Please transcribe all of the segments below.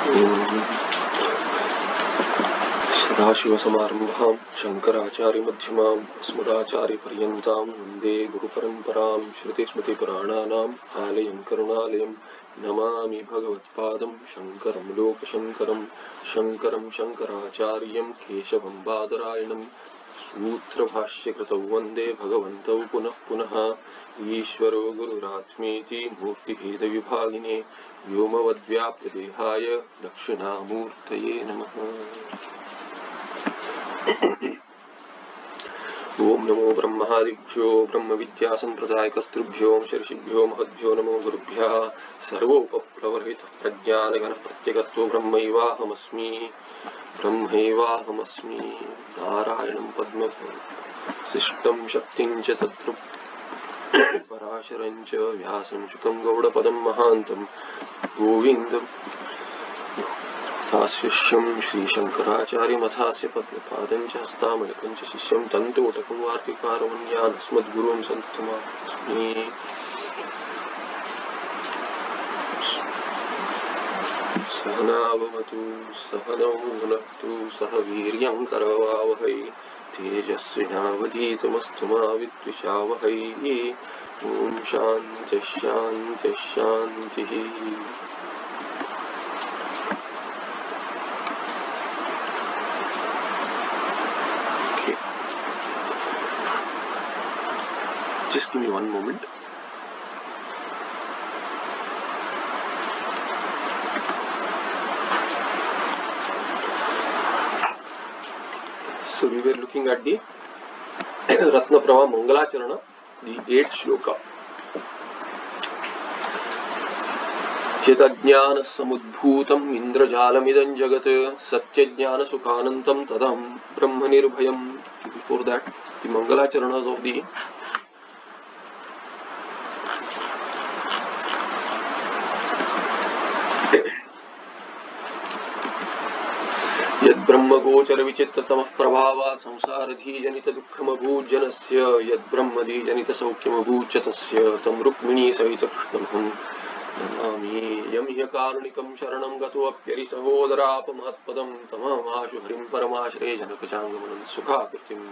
सदाशिवसमारम्भां शङ्कराचार्यमध्यमाम् अस्मदाचार्यपर्यन्तां वन्दे गुरुपरम्परां श्रुतिस्मृतिपुराणानाम् आलयं करुणालयं नमामि भगवत्पादं शङ्करं लोकशङ्करं शङ्करं शङ्कराचार्यं केशवं बादरायणं सूत्रभाष्यकृतौ वन्दे भगवन्तौ पुनः पुनः ईश्वरो गुरुरात्मेति मूर्तिभेदविभागिने व्योमवद्व्याप्तदेहाय दक्षिणामूर्तये नमः। ओम नमो ब्रह्मादिभ्यो ब्रह्म विद्या संप्रदायकर्तृभ्यो ऋषिभ्यो महद्भ्यो नमो गुरुभ्यः। सर्वोपप्लवरहितः प्रज्ञानघनः प्रत्यगतो ब्रह्मैवाहमस्मि नारायणं पद्मशिष्टं शक्तिं च तत्र पराशरं च व्यासं शुकं गौडपदं महान्तं गोविन्दं शिष्यं श्रीशंकराचार्यमथास्य पद्मपादं च हस्तामलकं च शिष्यं तन्तोटकं वार्तिकारमन्यानस्मद्गुरुं सन्ततमास्मि। सहना भवतु सहनौ भुनक्तु सह वीर्यं करवावहै तेजस्विनावधीतमस्तु मा विद्विषावहै। ॐ शान्तिः शान्तिः शान्तिः। Just give me one moment. So we were looking at the Ratnaprabha Mangalacharana, the 8th shloka. Yadajnana samudbhutam indrajalamidam jagat satyajnana sukhanantam tadam brahmanirubhayam. Before that, the Mangalacharanas of the ब्रह्मगोचर विचित्रतमः प्रभावात् संसारधीजनित दुःखमभूज्जनस्य यद्ब्रह्मधीजनित सौख्यमभूच्च तस्य तं रुक्मिणी सहित कृष्णमहं नमामि। यं ह्यकारुणिकं शरणं गतोऽप्यरि सहोदरापमहत्पदं तमहमाशु हरिं परमाश्रये जनकचाङ्गमनं सुखाकृतिम्।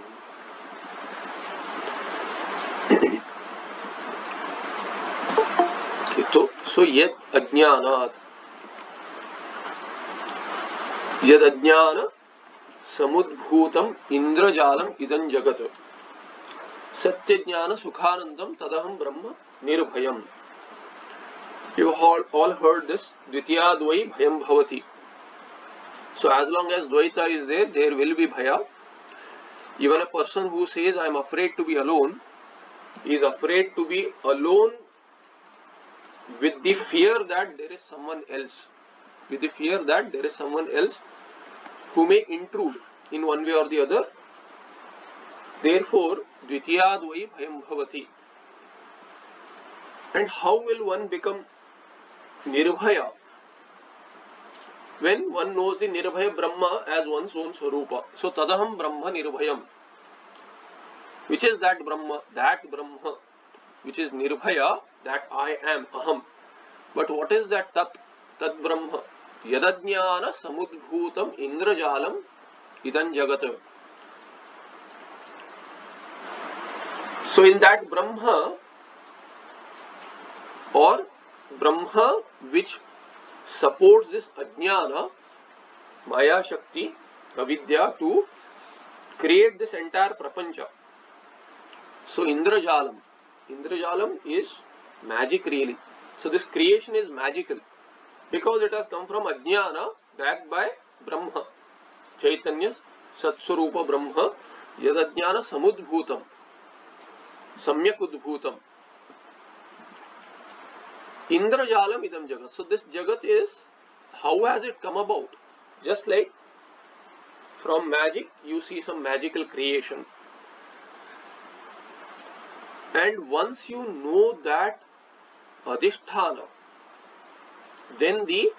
So yet ajnanat यद अज्ञान समुद्भूतम इंद्रजालम इदं जगत सत्य ज्ञान सुखानंदम तदहम ब्रह्म निर्भयम। You all heard this. Dvitiyadvai bhayam bhavati. So as long as Dvaita is there, there will be bhaya. Even a person who says I am afraid to be alone is afraid to be alone with the fear that there is someone else. With the fear that there is someone else who may intrude in one way or the other. Therefore, dvitiyadvai bhayam bhavati. And how will one become nirbhaya? When one knows the nirbhaya Brahma as one's own swarupa. So, tadaham Brahma nirbhayam. Which is that Brahma? That Brahma, which is nirbhaya, that I am, aham. But what is that tat? Tat Brahma. Yadajnana samudbhutam indrajalam idam jagat. So in that Brahma, or Brahma which supports this ajnana, Maya Shakti, Avidya, to create this entire prapancha. So Indrajalam is magic really. So this creation is magical. Because it has come from Ajnana backed by Brahma. Chaitanya's Satswarupa Brahma Yadajnana Samudbhutam Samyak Udbhutam Indrajalam Idam Jagat. So this Jagat is, how has it come about? Just like from magic you see some magical creation. And once you know that Adhisthana, then the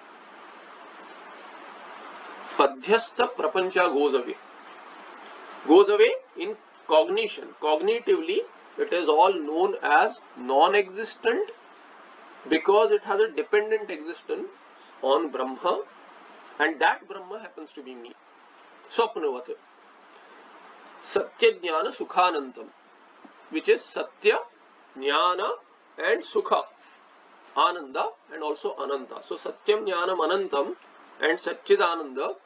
Padhyastha Prapancha goes away in cognition. Cognitively, it is all known as non-existent because it has a dependent existence on Brahma, and that Brahma happens to be me. Swapnavat. Satya Jnana Sukhanantam, which is Satya, Jnana and Sukha. Ananda and also Ananta. So Satyam Jnanam Anantam and Satchidananda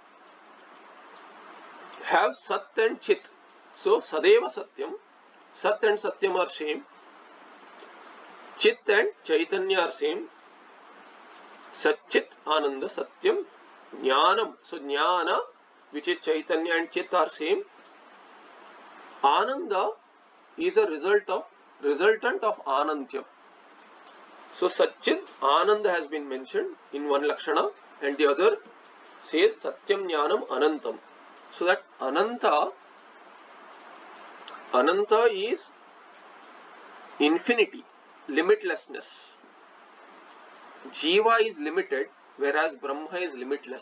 have Sat and Chit. So Sadeva Satyam, Sat and Satyam are same, Chit and Chaitanya are same, Satchit Ananda Satyam Jnanam. So Jnana, which is Chaitanya and Chit, are same. Ananda is a resultant of Anantyam. So Satchit Ananda has been mentioned in one Lakshana, and the other says Satyam Jnanam Anantam. So that Ananta is infinity, limitlessness. Jiva is limited, whereas Brahma is limitless.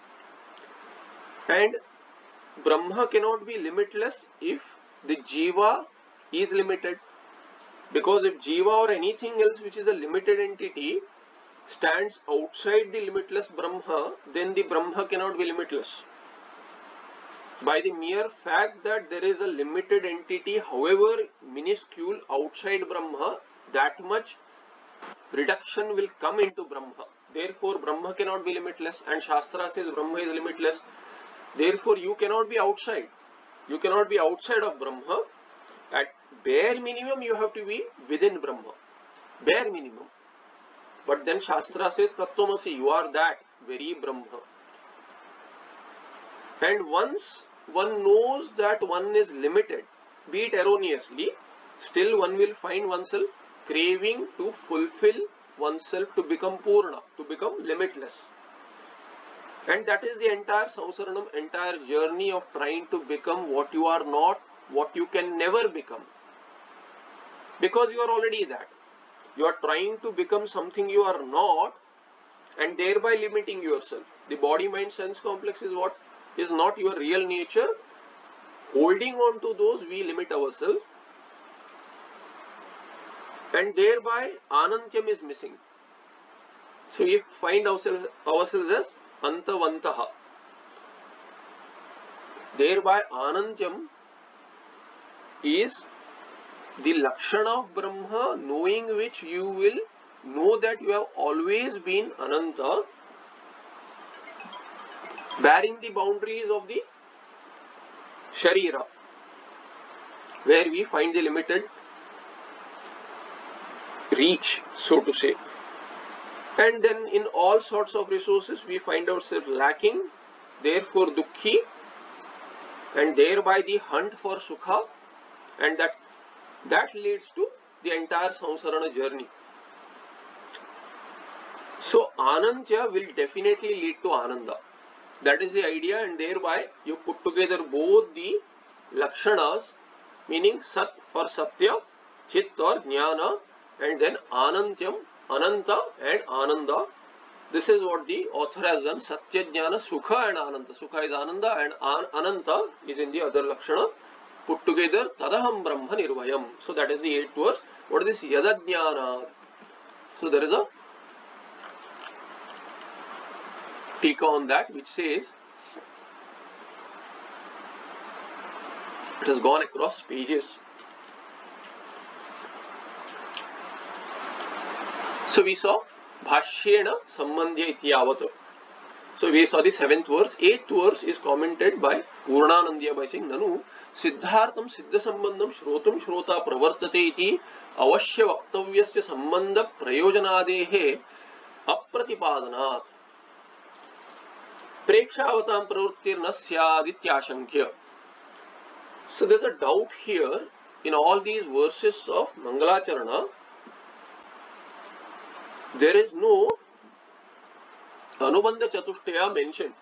And Brahma cannot be limitless if the Jiva is limited. Because if Jiva or anything else which is a limited entity stands outside the limitless Brahma, then the Brahma cannot be limitless. By the mere fact that there is a limited entity, however minuscule, outside Brahma, that much reduction will come into Brahma. Therefore, Brahma cannot be limitless, and Shastra says Brahma is limitless. Therefore, you cannot be outside. You cannot be outside of Brahma. At bare minimum, you have to be within Brahma. Bare minimum. But then Shastra says Tattvamasi, you are that very Brahma. And once one knows that one is limited, be it erroneously, still one will find oneself craving to fulfill oneself to become Purna, to become limitless. And that is the entire Samsaranam, entire journey of trying to become what you are not, what you can never become. Because you are already that. You are trying to become something you are not, and thereby limiting yourself. The body, mind, sense complex is what is not your real nature. Holding on to those, we limit ourselves. And thereby, Anantyam is missing. So we find ourselves as Antavantaha. Thereby, Anantyam is the Lakshana of Brahma, knowing which you will know that you have always been Ananta, bearing the boundaries of the Sharira, where we find the limited reach, so to say. And then in all sorts of resources we find ourselves lacking, therefore Dukkhi, and thereby the hunt for Sukha, and that leads to the entire Samsarana journey. So Anantya will definitely lead to Ananda. That is the idea, and thereby you put together both the Lakshanas, meaning Sat or Satya, Chit or Jnana, and then Anantyam, Ananta and Ananda. This is what the author has done. Satya, Jnana, Sukha and Ananta. Sukha is Ananda and Ananta is in the other Lakshana. Put together, Tadaham Brahma Nirvayam. So that is the 8th verse. What is this Yadajnana? So there is a tika on that which says, it has gone across pages. So we saw Bhashyena Sambandhya Ityavat. So we saw the 7th verse. 8th verse is commented by Purnanandya by saying, Nanu Siddhartham Siddha Sambandham Shrotum Shrota Pravartate iti Avashya Vaktavyasya Sambandha Prayojanadehe Apratipadanat Prekshavatam Pravrittir Nasyadityashankya. So there is a doubt here in all these verses of Mangalacharana. There is no Anubandha Chatushtaya mentioned.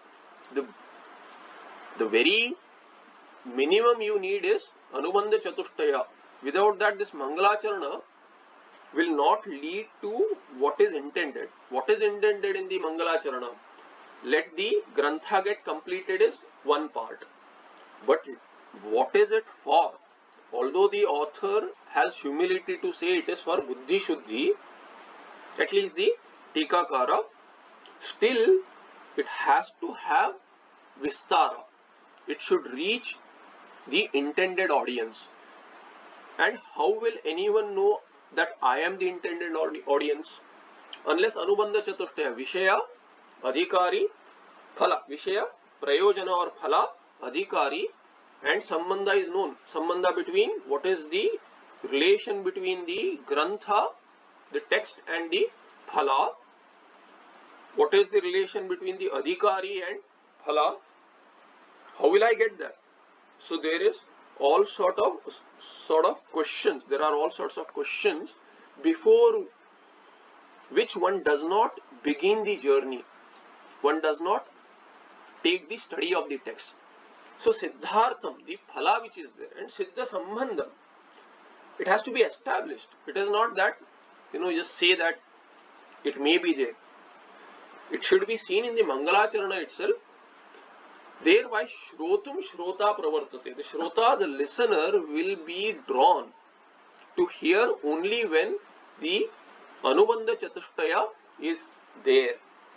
The very minimum you need is Anubandha Chatushtaya. Without that, this Mangalacharana will not lead to what is intended. What is intended in the Mangalacharana? Let the Grantha get completed is one part. But what is it for? Although the author has humility to say it is for Buddhi Shuddhi, at least the Tikakara still it has to have vistara. It should reach the intended audience. And how will anyone know that I am the intended audience? Unless Anubandha Chatushtaya, Vishaya, Adhikari, Phala. Vishaya, Prayojana or Phala, Adhikari, and Sambandha is known. Sambandha between, what is the relation between the Grantha, the text, and the Phala? What is the relation between the Adhikari and Phala? How will I get that? So there is all sort of questions. There are all sorts of questions before which one does not begin the journey. One does not take the study of the text. So Siddhartham, the Phala which is there, and Siddha Sambandham, it has to be established. It is not that, just say that it may be there. It should be seen in the Mangalacharana itself. Thereby Shrotum Shrota Pravartate. The Shrota, the listener, will be drawn to hear only when the Anubandha Chatushtaya is there.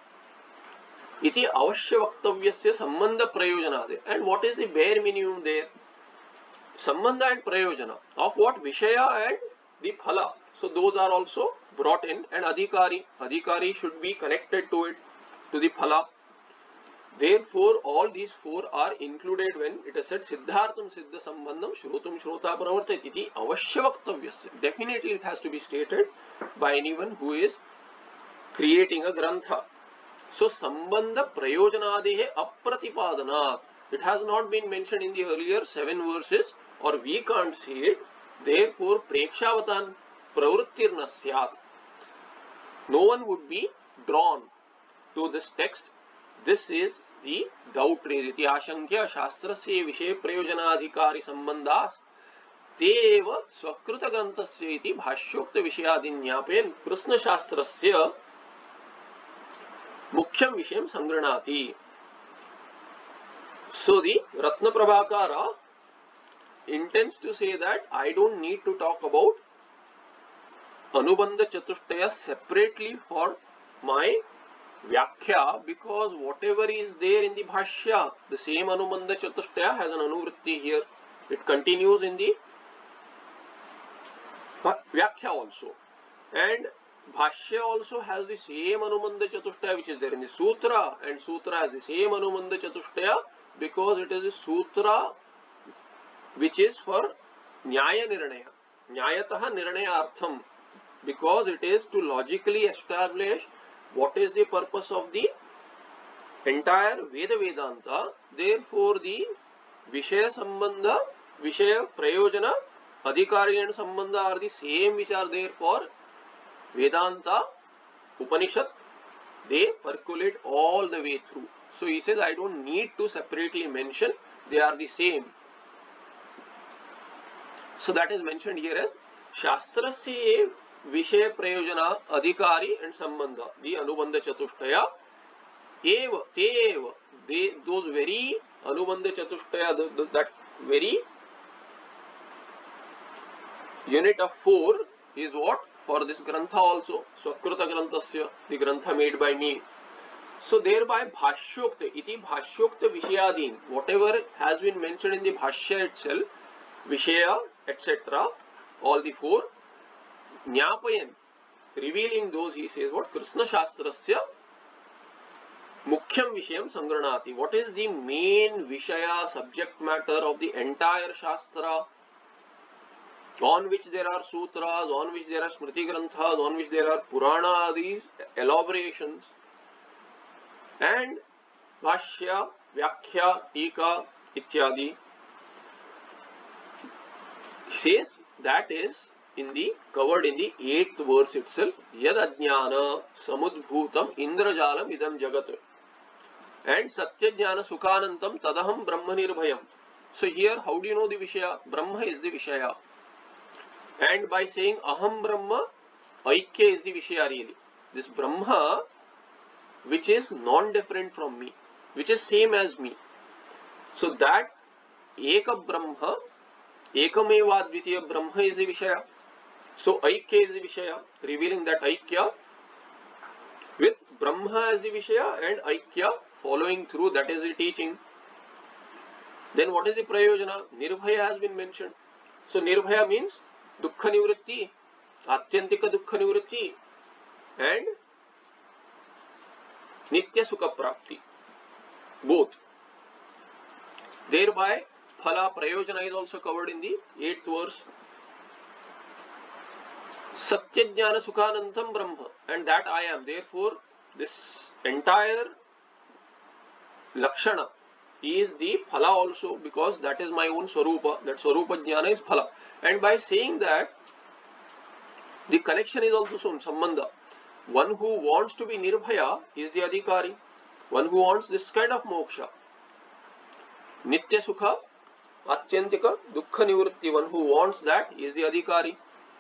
Iti avashya vaktavyasya sambandha prayojanade. And what is the bare minimum there? Sambandha and prayojana. Of what? Vishaya and the Phala. So those are also brought in. And Adhikari. Adhikari should be connected to it, to the Phala. Therefore, all these four are included when it is said Siddhartham Siddha Sambandham Shrotum Shrota Pravartate iti avashya vaktavyasya. Definitely it has to be stated by anyone who is creating a grantha. So Sambandha Prayojanadehe Apratipadanat. It has not been mentioned in the earlier 7 verses, or we can't see it. Therefore, Prekshavatam Pravrittirna Syat. No one would be drawn to this text. This is the doubt raised. Iti ashankya shastrasya vishay prayojanadhikari sambandhas teva swakruta granthasya iti bhashyokta vishayadinyapen krishna shastrasya mukhyam vishayam sangranati. So the Ratna Prabhakara intends to say that I don't need to talk about Anubandha Chatushtaya separately for my Vyakhya, because whatever is there in the Bhashya, the same Anubandha Chatushtaya has an Anuvritti here. It continues in the Vyakhya also. And Bhashya also has the same Anubandha Chatushtaya which is there in the Sutra, and Sutra has the same Anubandha Chatushtaya because it is a Sutra which is for Nyaya Nirnaya. Nyayataha Nirnaya Artham, because it is to logically establish what is the purpose of the entire Veda Vedanta. Therefore, the Vishaya Sambandha, Vishaya Prayojana, Adhikari and Sambandha are the same which are there for Vedanta, Upanishad. They percolate all the way through. So he says, I don't need to separately mention, they are the same. So that is mentioned here as Shastrasya Vishaya Prayojana Adhikari and Sambandha, the Anubandha Chatushtaya. Eva, Teva, those very Anubandha Chatushtaya, that very unit of 4 is what? For this Grantha also. Swakruta Granthasya, the Grantha made by me. So thereby Bhashyokta, iti Bhashyokta Vishayadin, whatever has been mentioned in the Bhashya itself, Vishaya, etc., all the 4, Nyapayan, revealing those, he says what? Krishna Shastrasya Mukhyam Vishayam Sangranati. What is the main Vishaya, subject matter of the entire Shastra, on which there are sutras, on which there are Smriti Granthas, on which there are Purana, these elaborations, and Bhashya, Vyakhya, Tika, Ityadi. He says that is covered in the 8th verse itself. Yad ajnana samudbhutam indrajalam idam jagat and satyajnana sukhanantam tadaham brahma nirbhayam. So here, how do you know the Vishaya? Brahma is the Vishaya. And by saying aham Brahma, Aikya is the Vishaya really. This Brahma, which is non-different from me, which is same as me. So that Eka Brahma, Ekameva Dvitiya Brahma is the Vishaya. So Aikya is the Vishaya, revealing that Aikya with Brahma as the Vishaya and Aikya following through, that is the teaching. Then what is the Prayojana? Nirbhaya has been mentioned. So Nirbhaya means Dukkha Nivritti, Atyantika Dukkha Nivritti and Nitya Sukha Prapti. Both. Thereby, Phala Prayojana is also covered in the 8th verse. Satyajnana Sukhanantam Brahma, and that I am. Therefore, this entire Lakshana is the Phala also, because that is my own Swarupa. That Swarupa Jnana is Phala. And by saying that, the connection is also shown, Sambandha. One who wants to be Nirbhaya is the Adhikari. One who wants this kind of moksha. Nitya Sukha, Atyantika, Dukkha Nivritti. One who wants that is the Adhikari.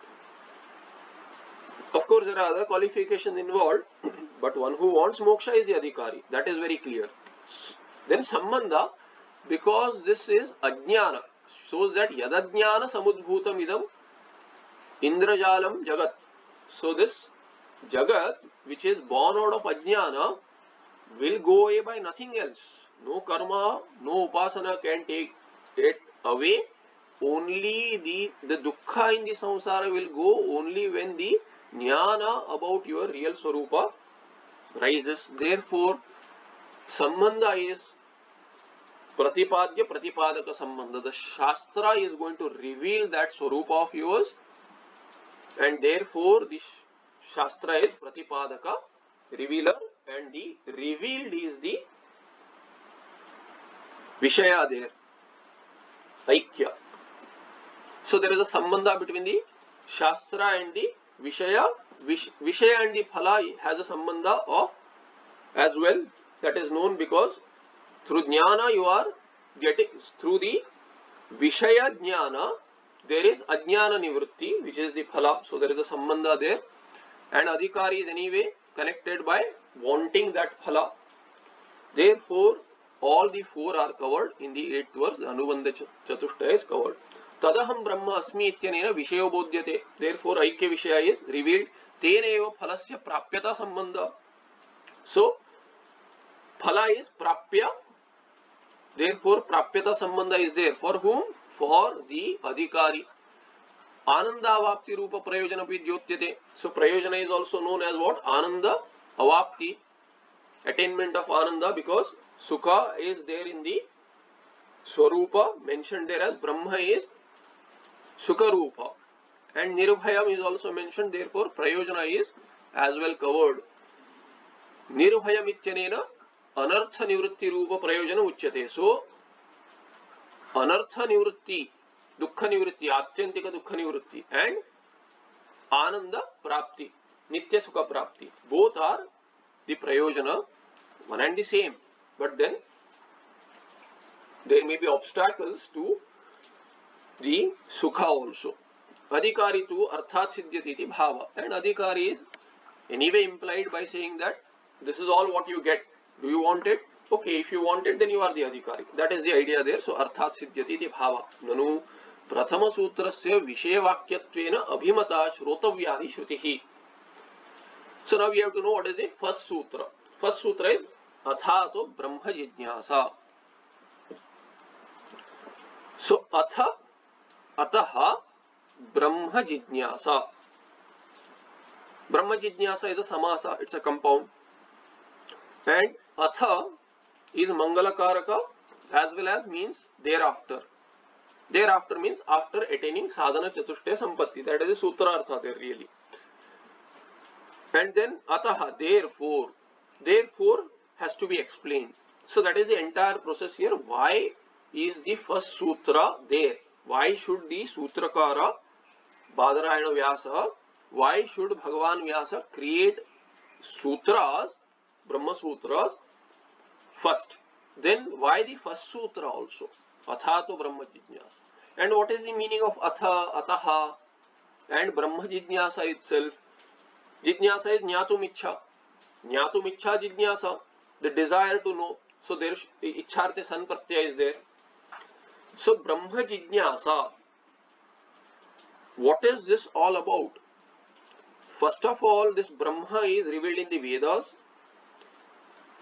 Of course, there are other qualifications involved, but one who wants moksha is the Adhikari. That is very clear. Then Sambandha, because this is Ajnana, shows that Yadajnana Samudbhutam Idam Indrajalam Jagat. So this Jagat, which is born out of Ajnana, will go away by nothing else. No karma, no upasana can take it away. Only the dukkha in the samsara will go only when the jnana about your real swarupa rises. Therefore, sambandha is pratipadya pratipadaka sambandha. The shastra is going to reveal that swarupa of yours, and therefore the shastra is pratipadaka, revealer, and the revealed is the Vishaya there, Aikya. So there is a sambandha between the Shastra and the Vishaya. Vishaya and the Phala has a sambandha of as well. That is known because through Jnana you are getting, through the Vishaya Jnana, there is Ajnana Nivritti, which is the Phala. So there is a sambandha there. And Adhikari is anyway connected by wanting that Phala. Therefore, all the four are covered in the 8th verse. The Anubandha Chatushtaya is covered. Tadaham Brahma Asmi Ityanena Vishayo Bodhyate. Therefore, Aikya Vishaya is revealed. Tena eva Phalasya Prapyata Sambandha. So, Phala is Prapya. Therefore, Prapyata Sambandha is there. For whom? For the Adhikari. Ananda Avapti Rupa Prayojana Pidyotyate. So, Prayojana is also known as what? Ananda Avapti. Attainment of Ananda, because Sukha is there in the Swarupa, mentioned there as Brahma is Sukharupa, and Nirbhayam is also mentioned. Therefore, Prayojana is as well covered. Nirbhayam ityanena Anartha Nivritti Rupa Prayojana Uchyate. So, Anartha Nivritti, Dukkha Nivritti, Atyantika Dukkha Nivritti, and Ananda Prapti, Nitya Sukha Prapti. Both are the Prayojana, one and the same. But then there may be obstacles to the Sukha also. Adhikari tu Arthat Siddhyati iti Bhava. And Adhikari is anyway implied by saying that this is all what you get. Do you want it? Okay, if you want it, then you are the Adhikari. That is the idea there. So Arthat Siddhyati iti Bhava. Nanu Prathama Sutrasya Vishayavakyattvena Abhimata Shrotavyani Shrutihi. So now we have to know what is the first sutra. First sutra is Athato Brahma Jijnasa. So Ataha Brahma Jijnasa. Brahma Jijnasa is a samasa, it's a compound. And Atha is Mangala Karaka as well as means thereafter. Thereafter means after attaining Sadhana Chatushtaya Sampatti. That is the sutra artha there really. And then Ataha, therefore. Therefore has to be explained. So that is the entire process here. Why is the first sutra there? Why should the Sutrakara Badarayana Vyasa, why should Bhagavan Vyasa create sutras, Brahma Sutras first? Then why the first sutra also? Athato Brahma Jijnasa. And what is the meaning of Atha, Ataha and Brahma Jijnasa itself? Jijnasa is Jnatum Ichha. Jnatum Ichha Jijnasa, the desire to know. So there Ichharte San Pratyaya is there. So Brahma Jijnasa, what is this all about? First of all, this Brahma is revealed in the Vedas.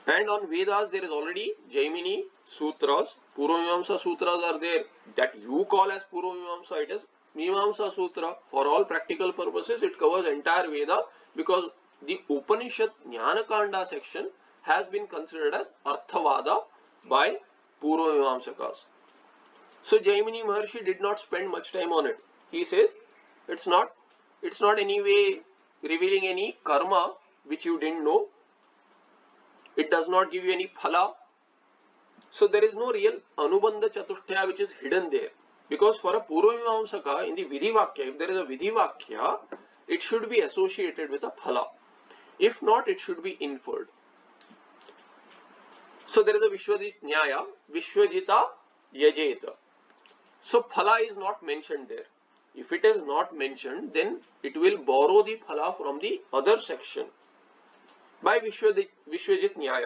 And on Vedas there is already Jaimini Sutras, Purvamimamsa Sutras are there that you call as Purvamimamsa. It is Mimamsa Sutra. For all practical purposes it covers entire Veda, because the Upanishad Jnanakanda section has been considered as Arthavada by Purvamimamsakas. So Jaimini Maharshi did not spend much time on it. He says it's not any way revealing any karma which you didn't know. It does not give you any phala. So there is no real Anubandha Chatushtaya which is hidden there. Because for a Purvamimamsaka, in the Vidhi Vakya, if there is a Vidhi Vakya, it should be associated with a phala. If not, it should be inferred. So there is a Vishwajit Nyaya, Vishwajita Yajeta. So phala is not mentioned there. If it is not mentioned, then it will borrow the phala from the other section by Vishwajit Nyaya.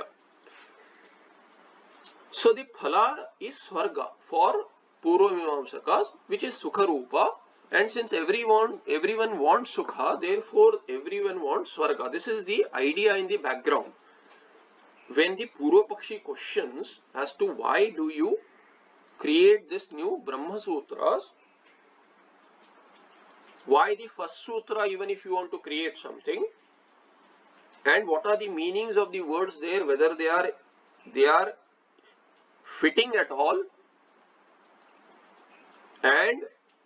So the phala is Swarga for Purvamimamsakas, which is Sukha Rupa, and since everyone wants Sukha, therefore everyone wants Swarga. This is the idea in the background. When the Purva Pakshi questions as to why do you create this new Brahma Sutras, why the first sutra even if you want to create something, and what are the meanings of the words there, whether they are fitting at all, and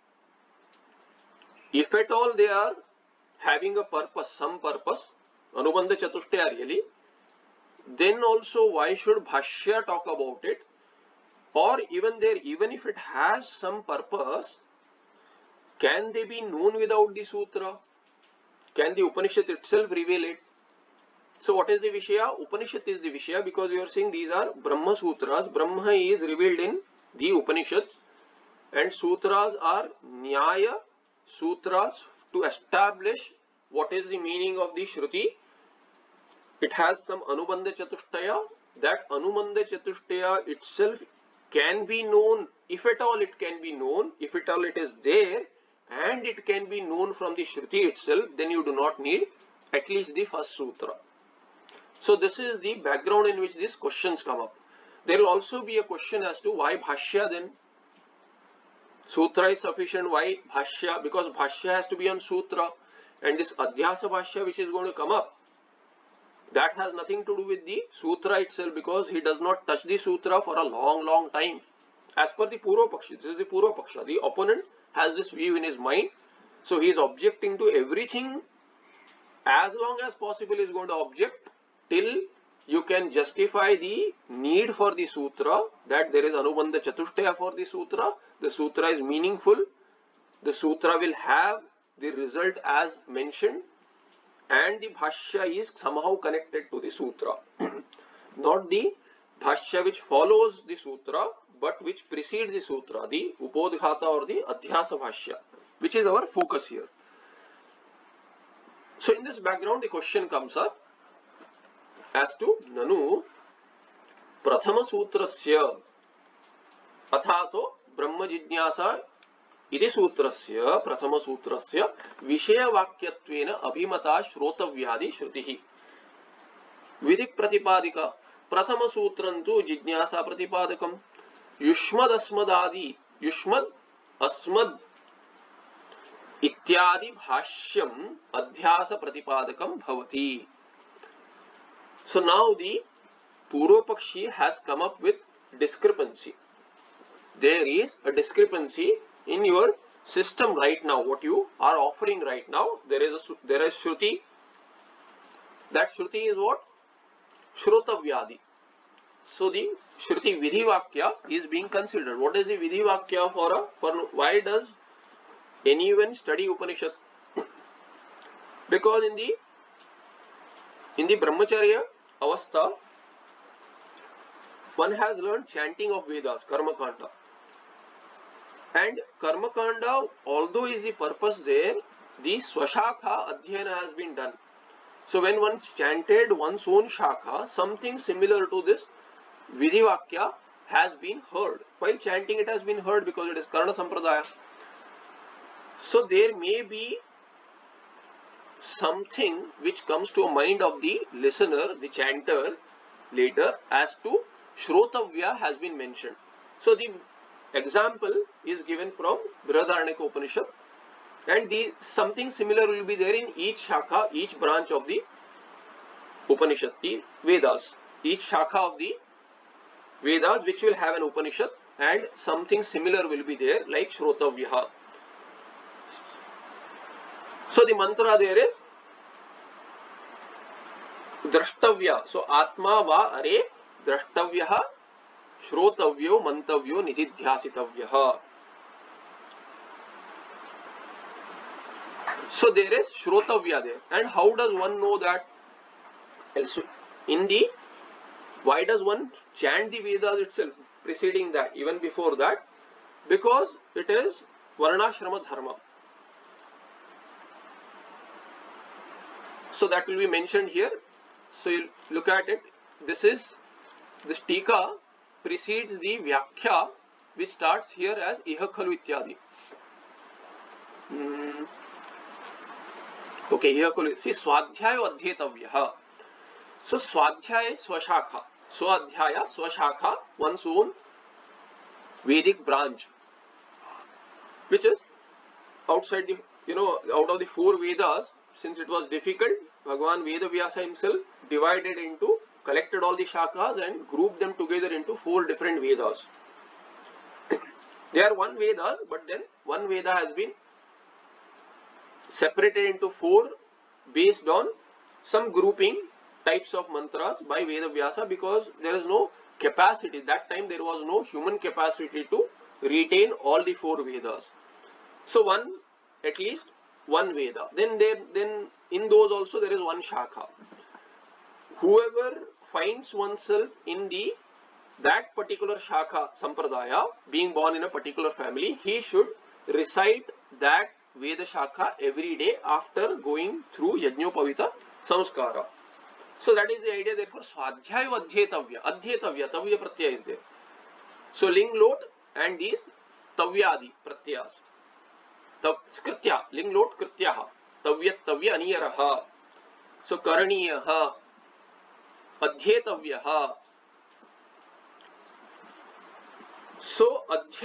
if at all they are having a purpose, some purpose, Anubandha Chatushtaya really, then also why should Bhashya talk about it? Or even if it has some purpose, can they be known without the sutra? Can the Upanishad itself reveal it? So what is the Vishaya? Upanishad is the Vishaya, because you are saying these are Brahma Sutras. Brahma is revealed in the Upanishads, and Sutras are Nyaya Sutras to establish what is the meaning of the Shruti. It has some Anubandha Chatushtaya. That Anubandha Chatushtaya itself can be known, if at all it can be known, if at all it is there, and it can be known from the Shruti itself, then you do not need at least the first sutra. So this is the background in which these questions come up. There will also be a question as to why Bhashya then? Sutra is sufficient, why Bhashya? Because Bhashya has to be on Sutra, and this Adhyasa Bhashya which is going to come up, that has nothing to do with the Sutra itself, because he does not touch the Sutra for a long time. As per the Purva Paksha, this is the Purva Paksha. The opponent has this view in his mind, so he is objecting to everything. As long as possible he is going to object till you can justify the need for the Sutra, that there is Anubandha Chatushtaya for the Sutra is meaningful, the Sutra will have the result as mentioned, and the Bhashya is somehow connected to the Sutra. Not the Bhashya which follows the Sutra, but which precedes the Sutra, the Upodghata or the Adhyasa Bhashya, which is our focus here. So in this background the question comes up as to Nanu Prathama Sutrasya Athato Brahma Jijnasa Iti Sutrasya Prathama Sutrasya Vishaya Vakyatvena Abhimata Shrotavyadi Shrutihi Vidhi Pratipadika Prathama Sutrantu Jijnasa Pratipadakam Yushmad Asmadadi Yushmad Asmad Ityadi Bhashyam Adhyasa Pratipadakam Bhavati. So now the Purva Pakshi has come up with discrepancy. There is a discrepancy in your system right now. What you are offering right now, there is Shruti. That Shruti is what? Shrotavyadi. So the Shruti Vidhi Vakya is being considered. What is the Vidhi Vakya for why does anyone study Upanishad? Because in the Brahmacharya Avastha, one has learned chanting of Vedas, Karma Kanda. And Karma Kanda, although is the purpose there, the Swashakha Adhyayana has been done. So when one chanted one's own Shakha, something similar to this Vidhi Vakya has been heard. While chanting it has been heard because it is Karna Sampradaya. So there may be something which comes to a mind of the listener, the chanter, later as to Shrotavya has been mentioned. So the example is given from Brihadaranyaka Upanishad, and something similar will be there in each shakha, each branch of the Upanishad, the Vedas, each shakha of the Vedas which will have an Upanishad, and something similar will be there like Shrotavya. So the mantra there is Drashtavya. So Atma va are Drashtavya, Shrotavyo, Mantavyo, Nididhyasitavya. So there is Shrotavya there. And how does one know that? Why does one chant the Vedas itself preceding that, even before that? Because it is Varnashrama Dharma. So that will be mentioned here. So you look at it. This Tika precedes the Vyakhya, which starts here as Iha Khalu Ityadi. Okay, Iha Khalu. See, Swadhyaya Adhyetavya. So Swadhyaya Swashakha. Swadhyaya Swashakha, one's own Vedic branch, which is outside the, out of the 4 Vedas. Since it was difficult, Bhagavan Vedavyasa himself collected all the shakhas and grouped them together into 4 different Vedas. They are one Vedas, but then one Veda has been separated into 4 based on some grouping types of mantras by Vedavyasa, because there is no capacity. That time there was no human capacity to retain all the 4 Vedas. So at least one Veda. Then in those also there is one Shakha. Whoever finds oneself in that particular Shakha Sampradaya, being born in a particular family, he should recite that Veda Shakha every day after going through Yajnopavita Samskara. So that is the idea. Therefore, Swadhyaya Adhyetavya, Tavya Pratyaya is there. So Ling Lot and these Tavyadi Pratyas. Kritya, Ling Lot Krityaha, Tavyat Tavya Aniyaraha. So Karaniyaha, Adhyetavyaha. So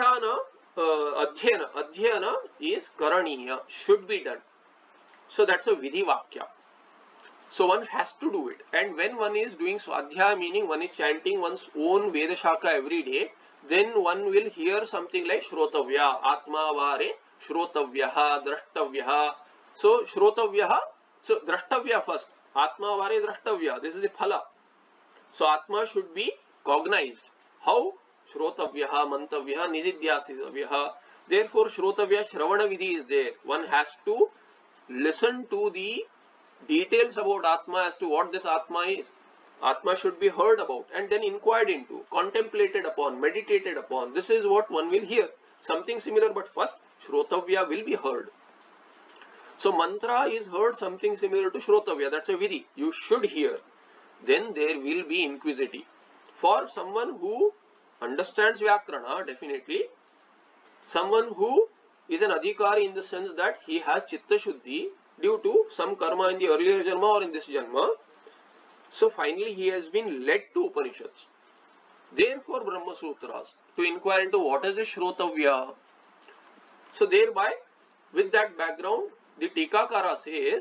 Adhyana is Karaniya, should be done. So that's a Vidhi Vakya. So one has to do it. And when one is doing Swadhyaya, meaning one is chanting one's own Veda Shaka every day, then one will hear something like Shrotavya, Atma Vare, Shrotavyaha, Drashtavyaha. So Shrotavyaha, so Drashtavya first, Atma Vare Drashtavya, this is the Phala. So Atma should be cognized. How? Shrotavyaha, Mantavyaha, Nididhyasitavyaha. Therefore Shrotavya Shravana Vidhi is there. One has to listen to the details about Atma as to what this Atma is. Atma should be heard about and then inquired into, contemplated upon, meditated upon. This is what one will hear. Something similar, but first Shrotavya will be heard. So mantra is heard, something similar to Shrotavya. That's a Vidhi. You should hear. Then there will be inquisitive. For someone who understands Vyakarana, definitely. Someone who is an adhikari in the sense that he has Chitta Shuddhi due to some karma in the earlier Janma or in this Janma. So finally he has been led to Upanishads. Therefore Brahma Sutras, to inquire into what is the Shrotavya. So thereby, with that background, the Tikakara says,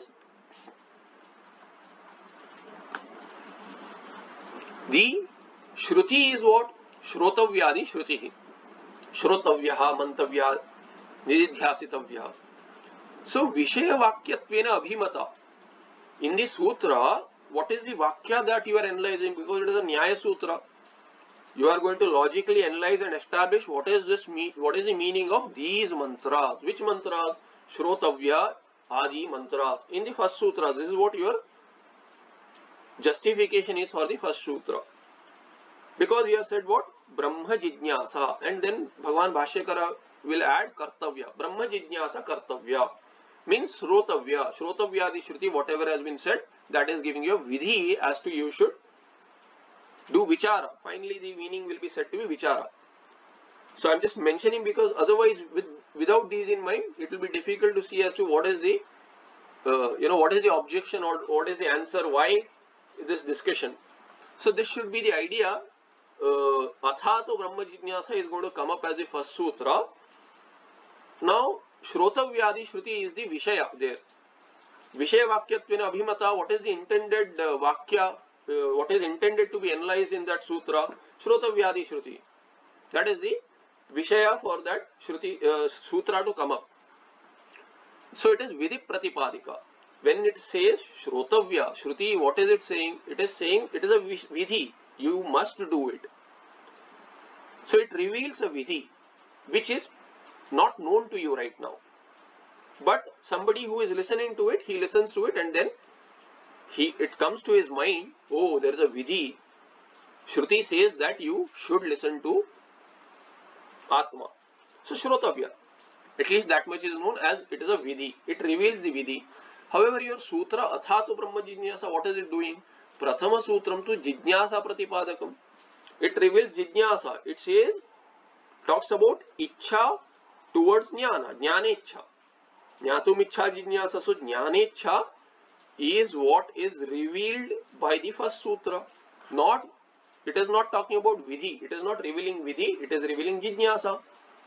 the Shruti is what? Shrotavyadi Shrutihi. Shrotavyaha, Mantavya, Nididhyasitavya. So Vishaya Vakyatvena Abhimata. In the Sutra, what is the Vakya that you are analyzing? Because it is a Nyaya Sutra. You are going to logically analyze and establish what is the meaning of these mantras. Which mantras? Shrotavya Adi mantras. In the first sutra, this is what your justification is for the first sutra. Because we have said what? Brahma Jijñasa. And then Bhagavan Bhashyakara will add Kartavya. Brahma Jijñasa Kartavya. Means Shrotavya. Shrotavya Adi Shruti, whatever has been said, that is giving you a Vidhi as to you should do Vichara. Finally the meaning will be said to be Vichara. So I am just mentioning because otherwise without these in mind, it will be difficult to see as to what is the what is the objection or what is the answer, why this discussion. So this should be the idea. Athato Brahma Jignasa is going to come up as the first sutra. Now Shrotavyadi Shruti is the Vishaya there. Vishaya Vakyatvena Abhimata, what is the intended Vakya, what is intended to be analyzed in that sutra? Shrotavyadi Shruti. That is the Vishaya for that Shruti, sutra to come up. So it is Vidhi Pratipadika. When it says Shrotavya, Shruti, what is it saying? It is saying it is a Vidhi. You must do it. So it reveals a Vidhi which is not known to you right now. But somebody who is listening to it, he listens to it and then it comes to his mind, oh, there is a Vidhi. Shruti says that you should listen to Atma. So Shrotavya. At least that much is known as it is a Vidhi. It reveals the Vidhi. However, your sutra Athato Brahma Jignasa, what is it doing? Prathama Sutram to Jignasa Pratipadakam. It reveals Jignasa. It says, talks about Ichha towards Jnana, Jnanecha. Jnatum Ichha Jignasa. So Jnanecha is what is revealed by the first sutra. It is not talking about Vidhi. It is not revealing Vidhi. It is revealing Jignasa.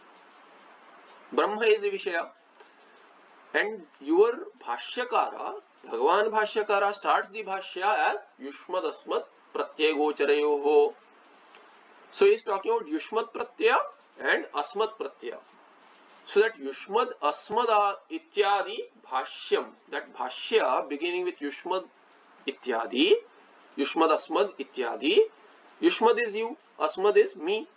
Brahma is the Vishaya. And your Bhashyakara, Bhagavan Bhashyakara starts the Bhashya as Yushmad Asmad Pratyaya Gocharayoho. So he is talking about Yushmad Pratyaya and Asmad Pratyaya. So that Yushmad Asmada Ityadi Bhashyam, that Bhashya beginning with Yushmad Ityadi, Yushmad Asmad Ityadi, Yushmad is you, Asmad is me.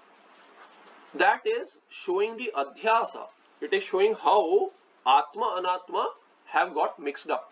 That is showing the Adhyasa. It is showing how Atma, Anatma have got mixed up.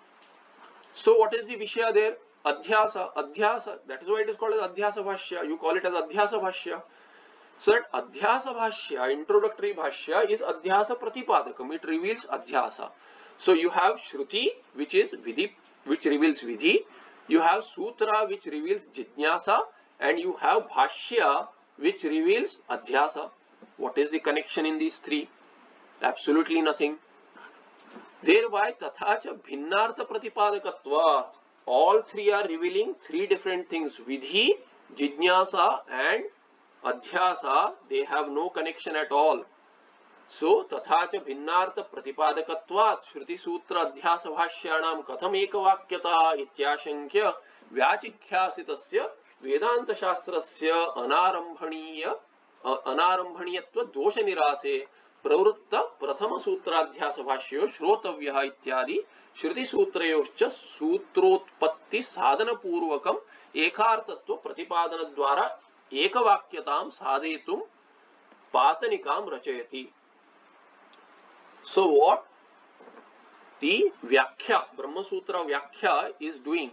So what is the Vishaya there? Adhyasa, Adhyasa. That is why it is called as Adhyasa Bhashya. You call it as Adhyasa Bhashya. So that Adhyasa Bhashya, introductory Bhashya, is Adhyasa Pratipadakam. It reveals Adhyasa. So you have Shruti, which is Vidhi, which reveals Vidhi. You have Sutra, which reveals Jignasa. And you have Bhashya, which reveals Adhyasa. What is the connection in these three? Absolutely nothing. Thereby Tathacha Bhinnartha Pratipadakatvat. All three are revealing three different things. Vidhi, Jignasa and Adhyasa, they have no connection at all. So Tathacha Bhinnartha Pratipadakatvat Shruti Sutra Adhyasa Bhashyanam Katham Ekavakyata Ityashankya Vyachikhyasitasya Vedanta Shastrasya Anarambhaniyatva Dosha Nirase Pravritta Prathama Sutradhyasa Bhashyo Shrotavyaha Ityadi Shruti Sutrayoscha Sutrotpatti Sadhana Purvakam Ekartatva Pratipadana Dwara Ekavakyatam Sadhetum Patanikam Rachayati. So what the Vyakhya, Brahma Sutra Vyakhya is doing,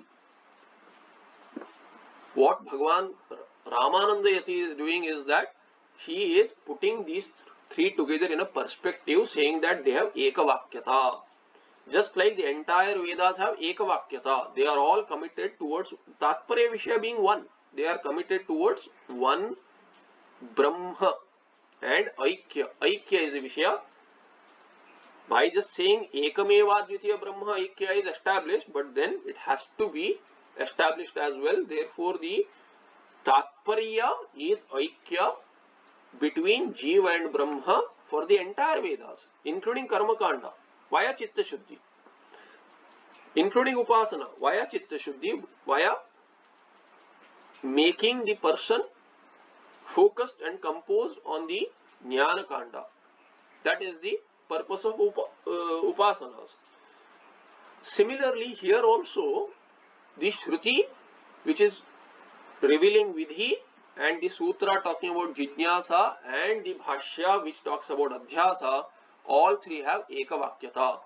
what Bhagavan Ramananda Yati is doing is that he is putting these three together in a perspective, saying that they have Ekavakyata. Just like the entire Vedas have Ekavakyata, they are all committed towards Tatparya Vishaya being one. They are committed towards one Brahma and Aikya. Aikya is the Vishaya. By just saying Ekameva Dvitiya Brahma, Aikya is established, but then it has to be established as well. Therefore, the Tatparya is Aikya between Jiva and Brahma for the entire Vedas, including Karma Kanda, via Chitta Shuddhi, including Upasana, via Chitta Shuddhi, via making the person focused and composed on the Jnana Kanda. That is the purpose of Upasanas. Similarly, here also, the Shruti, which is revealing Vidhi, and the Sutra talking about Jignasa, and the Bhashya, which talks about Adhyasa, all three have Ekavakyata.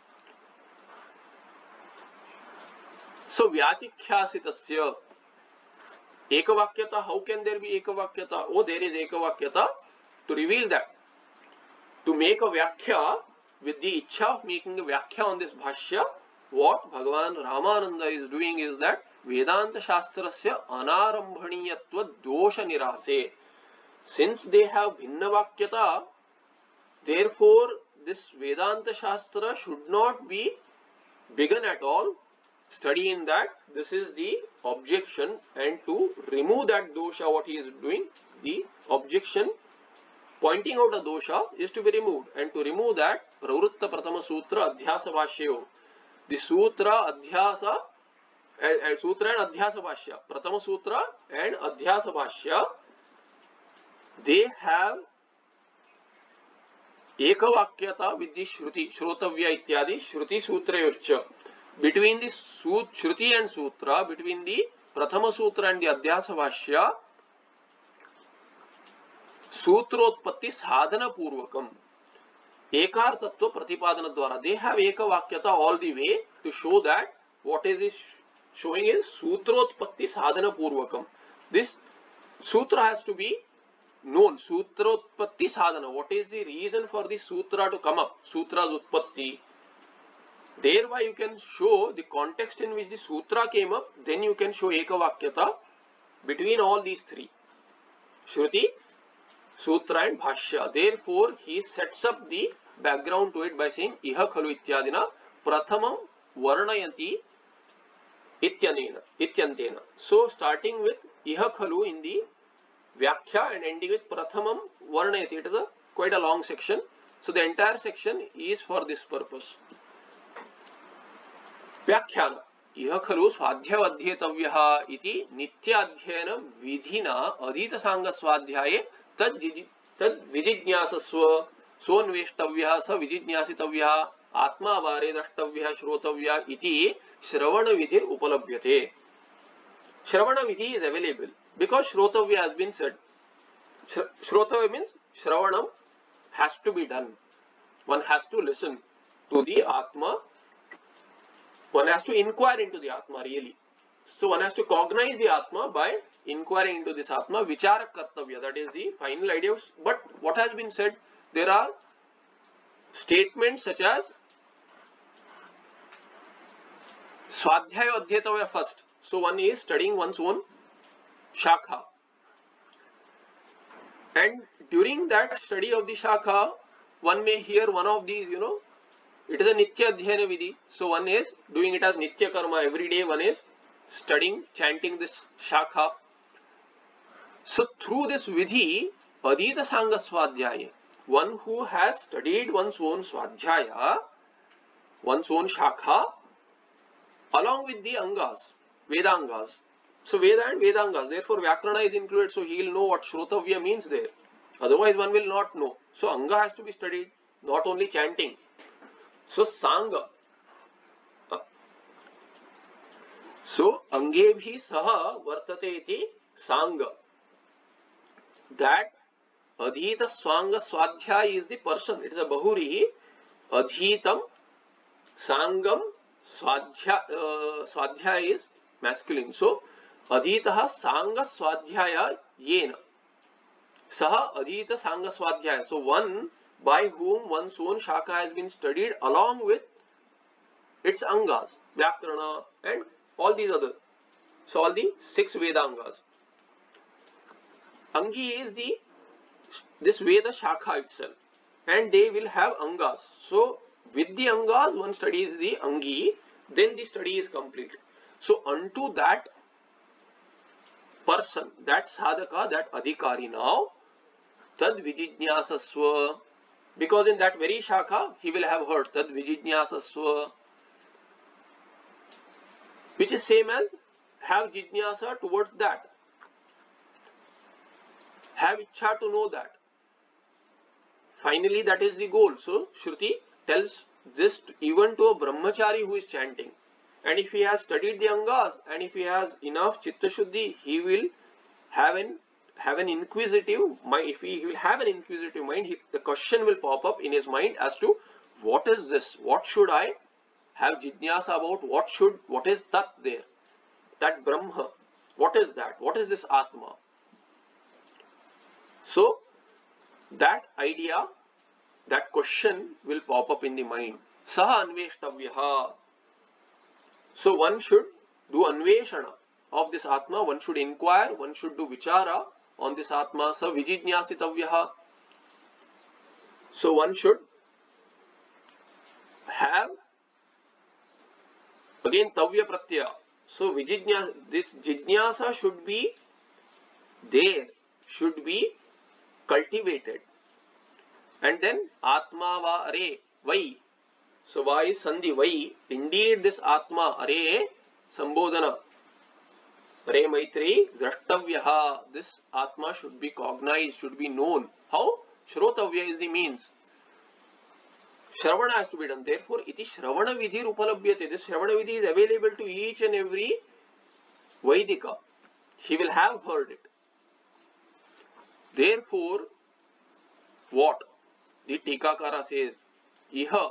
So, Vyachikhyasitasya Ekavakyata, how can there be Ekavakyata? Oh, there is Ekavakyata to reveal that. To make a Vyakhya, with the Ichha of making a Vyakhya on this Bhashya, what Bhagavan Ramananda is doing is that Vedanta Shastrasya Anarambhaniyatva Dosha Nirase. Since they have Bhinnavakyata, therefore this Vedanta Shastra should not be begun at all. study in that. This is the objection, and to remove that dosha, what he is doing, the objection pointing out a dosha is to be removed, and to remove that, pravritta pratama sutra adhyasa bhashyo, the sutra adhyasa and sutra and adhyasa bhashya, pratama sutra and adhyasa bhashya, they have ekavakyata with the shruti, shrotavya ityadi shruti sutrayocha. Between the shruti and sutra, between the pratama sutra and the adhyasa bhashya, सूत्रोत्पत्ति साधन पूर्वकम एकार तत्व प्रतिपादन द्वारा, they have ekavakyata all the way to show that what is showing is सूत्रोत्पत्ति साधन पूर्वकम. This sutra has to be known. Sutrotpatti sadhana, what is the reason for the sutra to come up, sutra's utpatti. Thereby you can show the context in which the sutra came up, then you can show ekavakyata between all these three, shruti, sutra and bhashya. Therefore he sets up the background to it by saying iha khalu ityadina prathamam varnayanti ityantena. So starting with iha khalu in the Vyakhya and ending with Prathamam Varnayati. It is quite a long section. So the entire section is for this purpose. Vyakhyana. Iha khalu swadhyavadhyetavyaha iti nityadhyayana vidhina adhita sanga swadhyaye tad vijijñasasva sonveshtavyaha sa vijijñasitavyaha atma vare drashtavyaha shrotavya iti shravana vidhir upalabhyate. Shravana vidhi is available because Shrotavya has been said. Shrotavya means Shravanam has to be done. One has to listen to the Atma. One has to inquire into the Atma really. So one has to cognize the Atma by inquiring into this Atma. Vichara Kartavya, that is the final idea. But what has been said, there are statements such as Swadhyaya Adhyetavya first. So one is studying one's own Shakha, and during that study of the Shakha, one may hear one of these, it is a Nitya Adhyayana Vidhi. So one is doing it as Nitya Karma. Every day one is studying, chanting this Shakha. So through this Vidhi, Adhita Sanga Swadhyaya, one who has studied one's own Swadhyaya, one's own Shakha, along with the Angas, Vedangas. So Veda and Vedangas, therefore Vyakarana is included, so he will know what Shrotavya means there. Otherwise one will not know. So Anga has to be studied, not only chanting. So Sanga. So Angebhi Saha Vartate iti Sanga. That Adhita Swanga Swadhyaya is the person. It is a Bahuri. Adhitam Sangam Swadhyaya is masculine. So Adhitaha Sanga Swadhyaya Yena. Saha Adhita Sanga Swadhyaya. So one by whom one's own Shaka has been studied along with its Angas, Vyakarana and all these others. So all the 6 Vedangas. Angi is this Veda Shaka itself, and they will have Angas. So with the Angas one studies the Angi, then the study is complete. So unto that person, that sadhaka, that adhikari now, tad vijijñasasva, because in that very shakha he will have heard tad vijijñasasva, which is same as have jijñasa towards that, have ichha to know that. Finally that is the goal. So Shruti tells this even to a brahmachari who is chanting. And if he has studied the Angas and if he has enough Chitta Shuddhi, he will have an inquisitive mind. If he will have an inquisitive mind, the question will pop up in his mind as to what is this? What should I have jijñasa about? What is Tat there? That Brahma. What is that? What is this Atma? So that idea, that question will pop up in the mind. Saha anveshtavyaha. So one should do anveshana of this Atma, one should inquire, one should do vichara on this Atma, sa vijijñasitavyaha. So one should have Again, tavya pratyaya. So vijijnasa, this jijnasa should be there, should be cultivated. And then atma va are, vai. So why is sandhi, vai? Indeed this atma, are, sambodhana. Are Maitri, drashtavyaha. This atma should be cognized, should be known. How? Shrotavya is the means. Shravana has to be done. Therefore, iti Shravana vidhi upalabhyate. This Shravana vidhi is available to each and every Vaidika. He will have heard it. Therefore, what? The Tikakara says, Iha.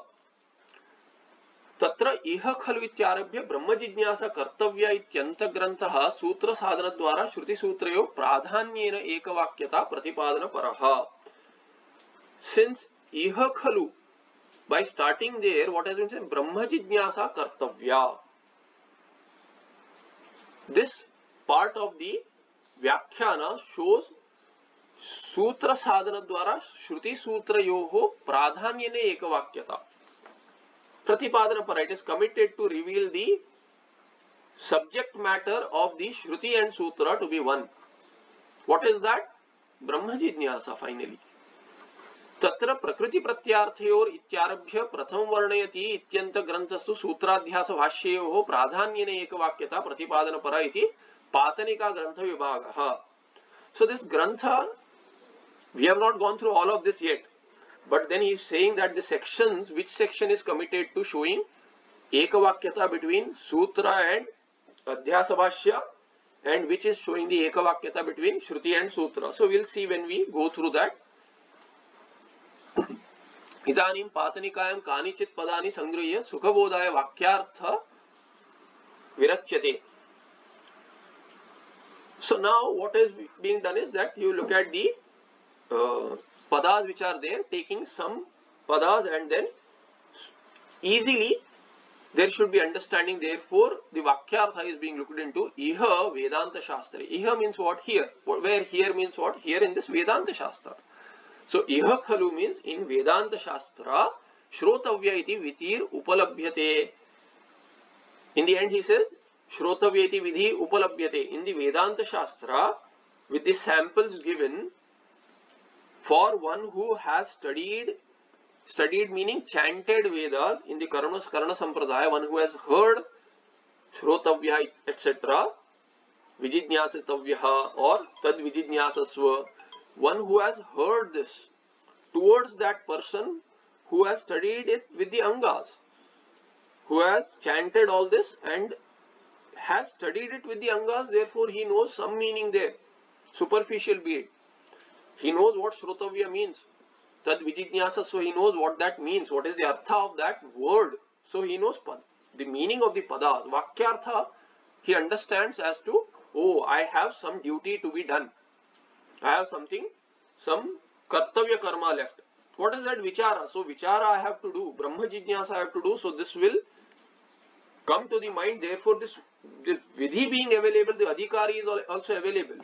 तत्र इह खलु इत्यारभ्य ब्रह्म जिज्ञासा कर्तव्या इत्यंत ग्रंथः सूत्र साधन द्वारा श्रुति सूत्रयो प्राधान्येन एकवाक्यता प्रतिपादन परः. Since इह खलु, by starting there, what has been said? Brahma jignasa kartavya. This part of the Vyakhyana shows Sutra sadhana dwara Shruti Sutra yoho pradhanyane ekavakyata. Pratipadana para, it is committed to reveal the subject matter of the Shruti and Sutra to be one. What is that? Brahma jignasa finally. तत्र प्रकृति प्रत्यार्थयोर इत्यारभ्य प्रथम वर्णयति इत्यंत ग्रंथस्तु सूत्राध्यास भाष्ययोः प्राधान्येन एकवाक्यता प्रतिपादन पर इति पातनिका ग्रंथ विभागः. So this grantha, we have not gone through all of this yet, but then he is saying that the sections, which section is committed to showing ekavakyata between sutra and adhyasa bhashya, and which is showing the ekavakyata between shruti and sutra. So we will see when we go through that. इदानीं पातनिकायां कानिचित् पदानि संगृह्य सुखबोधाय वाक्यार्थ विरच्यते. So now what is being done is that you look at the padas which are there, taking some padas, and then easily there should be understanding. Therefore the vakyartha is being looked into. Iha Vedanta Shastra. Iha means what? Here. Where here means what? Here in this Vedanta Shastra. So iha khalu means in Vedanta Shastra Shrotavya iti vitir upalabhyate. In the end he says Shrotavya iti vidhi upalabhyate. In the Vedanta Shastra, with the samples given for one who has studied meaning chanted Vedas in the Karana Sampradaya, one who has heard Shrotavya etc. Vijijnyasatavyaha or Tad Vijijnyasasva. One who has heard this, towards that person who has studied it with the Angas, who has chanted all this and has studied it with the Angas, therefore he knows some meaning there, superficial be it. He knows what Shrotavya means, Tad Vijijnyasa, so he knows what that means, what is the artha of that word, so he knows the meaning of the padas. Vakyartha he understands as to, oh, I have some duty to be done. I have something, some kartavya karma left. What is that vichara? So vichara I have to do, Brahma jignasa I have to do, so this will come to the mind. Therefore this vidhi being available, the adhikari is also available.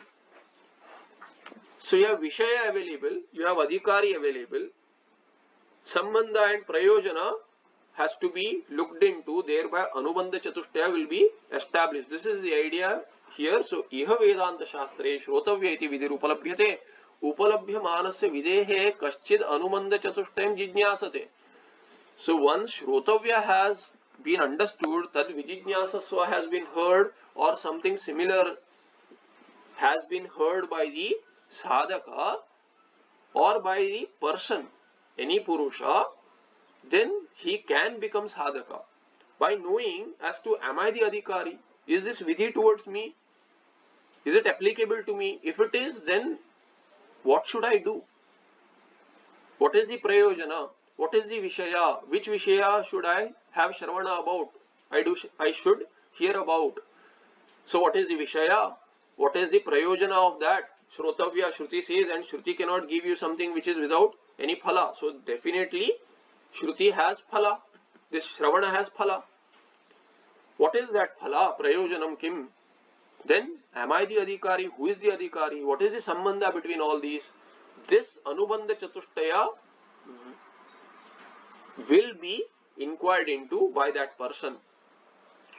So you have vishaya available, you have adhikari available, sambandha and prayojana has to be looked into, thereby anubandha chatushtaya will be established. This is the idea here. So iha Vedanta Shastre Shrotavya iti vidhir upalabhyate upalabhya manasya videhe kaschid anubandha chatushtayam jijnyasate. So once Shrotavya has been understood, Tad Vijijnyasasva has been heard, or something similar has been heard by the sadhaka or by the person, any purusha, then he can become sadhaka by knowing as to, am I the adhikari? Is this vidhi towards me? Is it applicable to me? If it is, then what should I do? What is the prayojana? What is the vishaya? Which vishaya should I have shravana about? I should hear about. So what is the vishaya? What is the prayojana of that? Shrotavya, Shruti says, and Shruti cannot give you something which is without any phala. So definitely Shruti has phala. This shravana has phala. What is that phala? Prayojanam kim? Then, am I the adhikari? Who is the adhikari? What is the sambandha between all these? This anubandha chatushtaya will be inquired into by that person.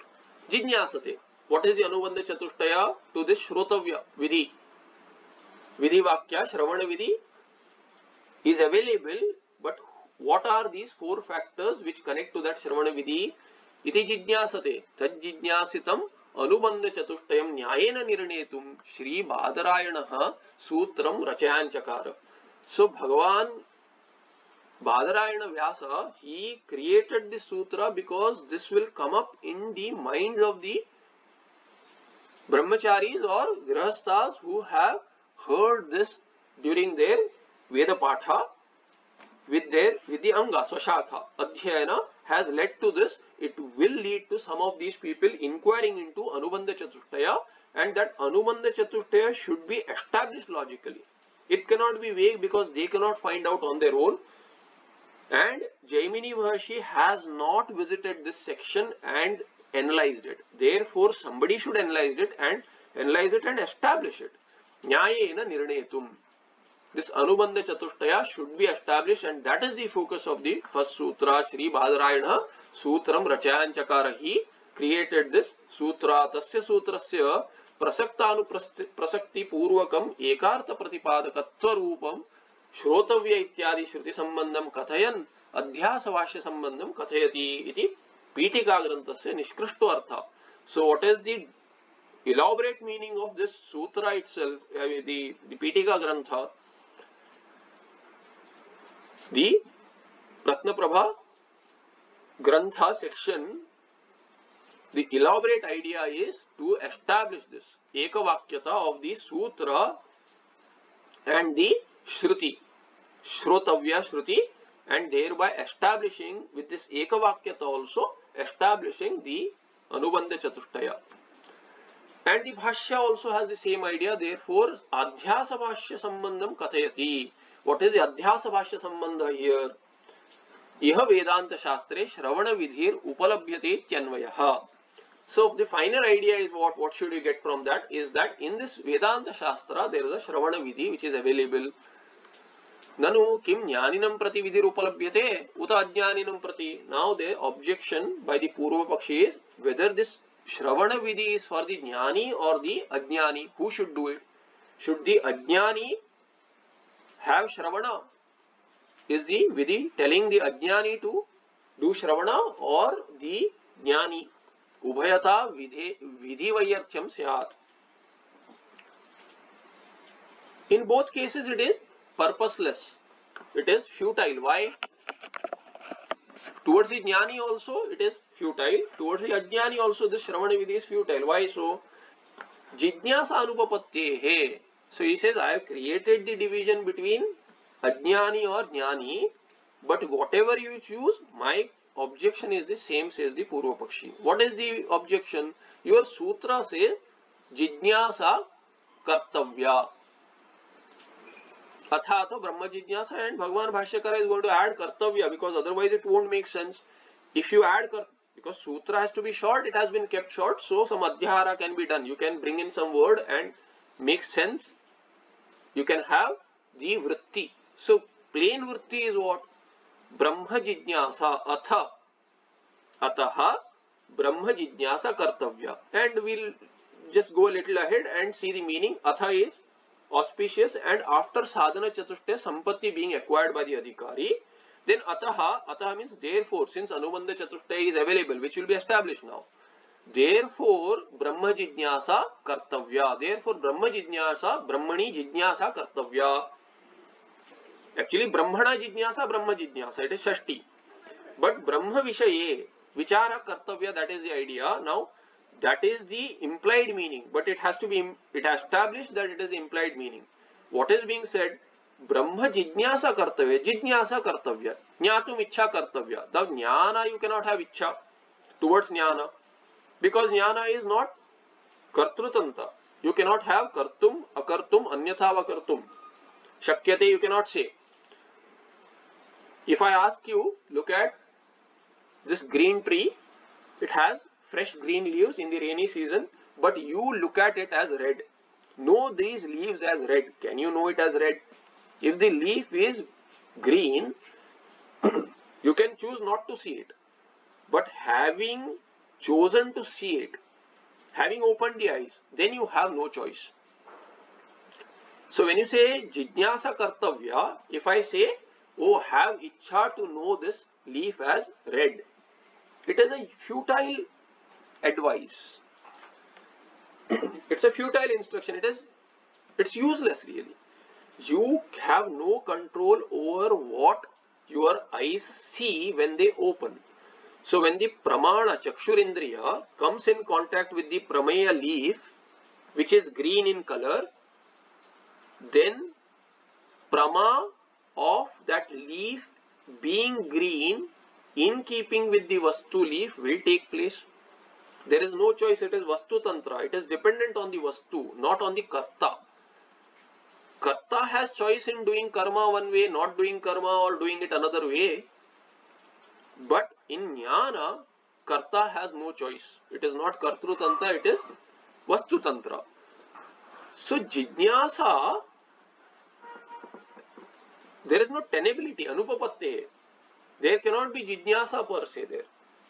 Jinyasate. What is the Anubandha Chatushtaya to this Shrotavya Vidhi? Vidhi Vakya, Shravana Vidhi is available, but what are these four factors which connect to that Shravana Vidhi? Iti Jinyasate. Tad Jinyasitam Anubandha Chatushtayam Nyayena Nirnetum Shri Badarayanaha Sutram Rachayanchakara. So Bhagavan Badarayana Vyasa, he created this sutra because this will come up in the minds of the brahmacharis or grihasthas who have heard this during their Veda Patha with the Anga, Swashakha. Adhyayana has led to this. It will lead to some of these people inquiring into Anubandha Chatushtaya, and that Anubandha Chatushtaya should be established logically. It cannot be vague because they cannot find out on their own. And Jaimini Maharshi has not visited this section and analyzed it. Therefore, somebody should analyze it and establish it. Nyayena nirnetum. This Anubandha Chatushtaya should be established, and that is the focus of the first sutra. Shri Badarayana Sutram Rachayanchakara. He created this sutra. Tasya sutrasya prasaktanu prasakti purvakam ekartha pratipadakatva rupam श्रोतव्य इत्यादि श्रुति संबंधम कथयन अध्यास भाष्य संबंधम कथयति इति पीठिका ग्रंथस्य निष्कृष्टो अर्थ. So what is the elaborate meaning of this sutra itself, the Pitika Grantha? The Ratnaprabha Grantha section, the elaborate idea is to establish this Ekavakyata of the sutra and the Shruti, Shrotavya Shruti, and thereby establishing with this Ekavakyata also establishing the Anubandha Chatushtaya. And the Bhashya also has the same idea. Therefore, Adhyasa Bhashya Sambandham Kathayati. What is the Adhyasa Bhashya Sambandha here? Iha Vedanta Shastre Shravana Vidhir Upalabhyate Tyanvayaha. So the final idea is what should you get from that is that in this Vedanta Shastra there is a Shravana Vidhi which is available. Nanu kim jnaninam prati vidhir upalabhyate uta ajnaninam prati. Now the objection by the Purva Pakshi is whether this Shravana Vidhi is for the jnani or the ajnani. Who should do it? Should the ajnani have Shravana? Is the Vidhi telling the ajnani to do Shravana or the jnani? Ubhayata vidhi vayartyam syat. In both cases it is purposeless. It is futile. Why? Towards the jnani also it is futile. Towards the ajnani also this Shravana Vidhi is futile. Why so? Jidnyasa anupapattehe. So he says, I have created the division between ajnani or jnani, but whatever you choose, my objection is the same, says the Purva Pakshi. What is the objection? Your sutra says Jidnyasa Kartavya. Athato Brahma Jidnyasa, and Bhagavan Bhashyakara is going to add Kartavya because otherwise it won't make sense. If you add because sutra has to be short, it has been kept short, so some adhyahara can be done. You can bring in some word and make sense. You can have the vritti. So plain vritti is what? Brahma Jidnyasa Ataha Brahma Jidnyasa Kartavya. And we'll just go a little ahead and see the meaning. Atha is auspicious, and after sadhana chatushtaya sampatti being acquired by the adhikari, then Ataha means therefore, since Anubandha Chatushtaya is available, which will be established now. Therefore, Brahma Jidnyasa Kartavya. Therefore, Brahma Jidnyasa, Brahmani Jidnyasa Kartavya. Actually, Brahmana Jidnyasa, Brahma Jidnyasa, it is Shashti. But Brahma Vishaye, Vichara Kartavya, that is the idea. Now, that is the implied meaning, but it has established that it is the implied meaning. What is being said? Brahma Jidnyasa Kartavya, Jidnyasa Kartavya, Jnatum Ichha Kartavya. The Jnana, you cannot have Ichha towards Jnana, because Jnana is not Kartrutanta. You cannot have Kartum, Akartum, Anyatha Vakartum. Shakyate you cannot say. If I ask you, look at this green tree, it has fresh green leaves in the rainy season, but you look at it as red. Know these leaves as red. Can you know it as red? If the leaf is green, you can choose not to see it. But having chosen to see it, having opened the eyes, then you have no choice. So when you say jijnasa kartavya, if I say, oh, have ichha to know this leaf as red, it is a futile advice. It's a futile instruction. It's useless really. You have no control over what your eyes see when they open. So when the pramana chakshurindriya comes in contact with the prameya leaf, which is green in color, then prama of that leaf being green in keeping with the vastu leaf will take place. There is no choice. It is vastu tantra. It is dependent on the vastu, not on the karta. Karta has choice in doing karma one way, not doing karma, or doing it another way. But in jnana, karta has no choice. It is not kartru tantra, it is vastu tantra. So jijnasa, there is no tenability, anupapatte. There cannot be jijnasa per se there.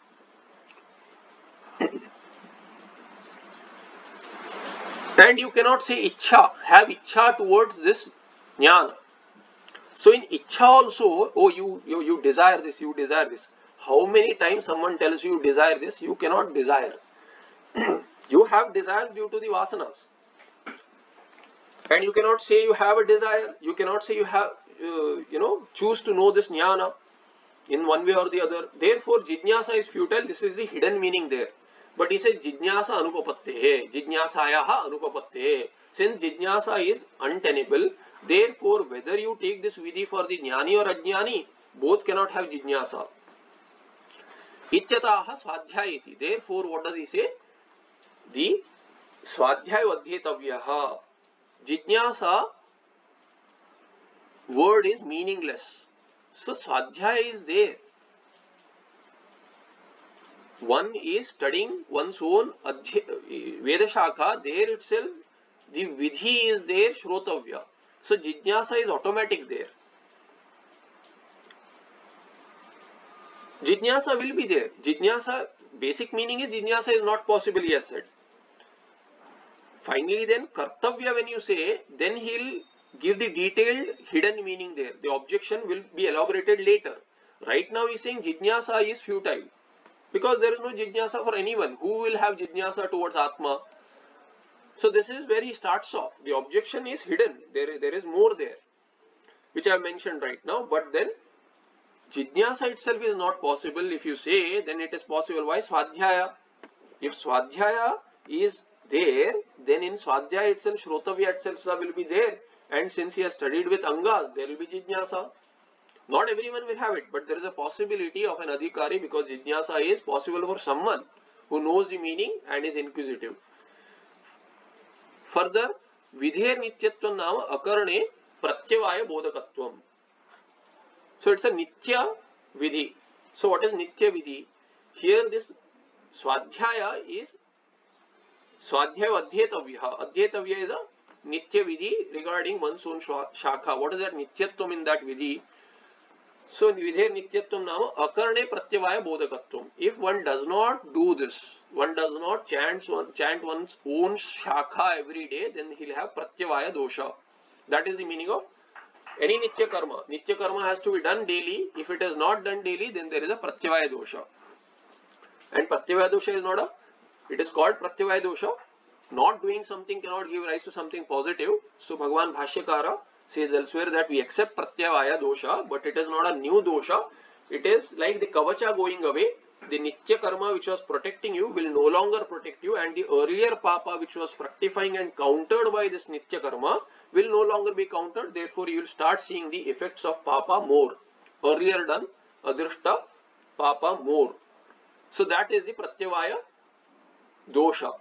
And you cannot say ichha, have ichha towards this jnana. So in ichha also, oh, you desire this, you desire this. How many times someone tells you desire this, you cannot desire. You have desires due to the vasanas. And you cannot say you have a desire, you cannot say you have, choose to know this jnana in one way or the other. Therefore, jijnasa is futile. This is the hidden meaning there. But he says jijnasa anupapatte, jijnasayaha anupapatte. Since jijnasa is untenable, therefore whether you take this vidhi for the jnani or ajnani, both cannot have jijnasa. Ichyataha swadhyayati. Therefore, what does he say? The swadhyaya vadhyetavyaha. Jijnasa word is meaningless. So swadhyaya is there. One is studying one's own Vedashaka, there itself the vidhi is there, shrotavya. So jijnasa is automatic there. Jijnasa will be there. Jijnasa, basic meaning is jijnasa is not possible, he has said. Finally then, kartavya when you say, then he'll give the detailed hidden meaning there. The objection will be elaborated later. Right now he is saying jijnasa is futile. Because there is no jijnasa for anyone. Who will have jijnasa towards Atma? So this is where he starts off. The objection is hidden. There is more there, which I have mentioned right now. But then, jijnasa itself is not possible. If you say, then it is possible. Why swadhyaya? If swadhyaya is there, then in swadhyaya itself, shrotavya itself will be there. And since he has studied with angas, there will be jijnasa. Not everyone will have it, but there is a possibility of an adhikari, because jijnasa is possible for someone who knows the meaning and is inquisitive. Further, vidher nityatvam nama akarne pratyavaya bodhakatvam. So it's a nitya vidhi. So what is nitya vidhi? Here this swadhyaya is swadhyaya adhyetavya. Adhyetavya is a nitya vidhi regarding one's own shakha. What is that nityatvam in that vidhi? So vidher nityatvam nama akarne pratyavaya bodhakatvam. If one does not do this, one does not chant one's own shakha every day, then he'll have pratyavaya dosha. That is the meaning of any nitya karma. Nitya karma has to be done daily. If it is not done daily, then there is a pratyavaya dosha. And pratyavaya dosha is not it is called pratyavaya dosha. Not doing something cannot give rise to something positive. So Bhagavan Bhashyakara says elsewhere that we accept pratyavaya dosha, but it is not a new dosha. It is like the kavacha going away. The nitya karma which was protecting you will no longer protect you, and the earlier papa which was fructifying and countered by this nitya karma will no longer be countered. Therefore, you will start seeing the effects of papa more. Earlier done adrishta papa more. So that is the pratyavaya dosha.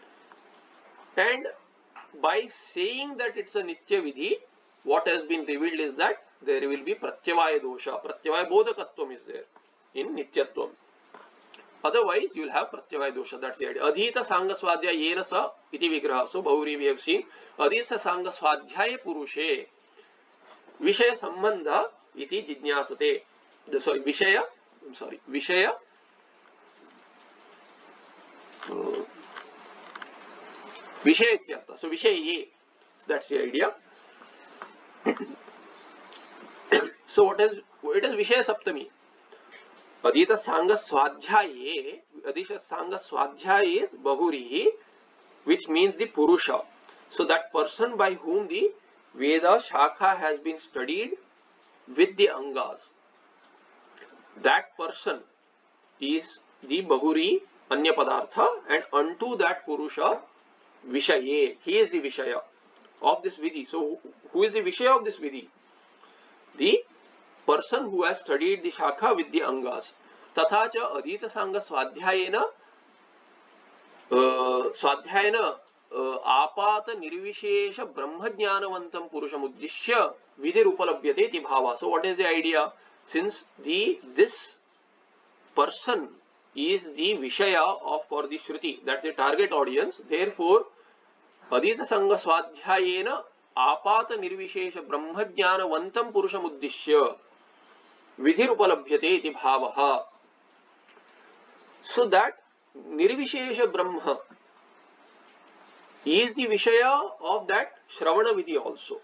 And by saying that it's a nitya vidhi, what has been revealed is that there will be pratyavaya dosha. Pratyavaya bodhakatvam is there in nityatvam. Otherwise, you will have pratyavaya dosha. That's the idea. Adhita sanga swadhyaya yena sa iti vigraha. So Bhavuri we have seen. Adhita sanga swadhyaya purushe vishaya sambandha iti jijnasate. Vishaya Vishaya ityartha. So Vishaye. So that's the idea. So it is Vishaya Saptami. Adita Sanga Swadhyaye. Adita Sanga Swadhyaye is Bahurihi, which means the Purusha. So that person by whom the Veda Shakha has been studied with the Angas, that person is the Bahuri Anya Padartha, and unto that Purusha Vishaye, he is the Vishaya of this Vidhi. So who is the Vishaya of this Vidhi? The person who has studied the Shakha with the Angas. Tatha cha Adita Sanga Swadhyayena आपात निर्विशेष ब्रह्मज्ञानवंतम पुरुषम उद्दिश्य विधिर उपलभ्यते इति भावा. So what is the idea? Since this person is the Vishaya of for the Shruti, that's the target audience, therefore Adita Sanga Swadhyayena आपात निर्विशेष ब्रह्मज्ञानवंतम पुरुषम उद्दिश्य विधिर उपलभ्यते इति भावः. So that Nirvishesha Brahma is the Vishaya of that Shravana Vidhi also.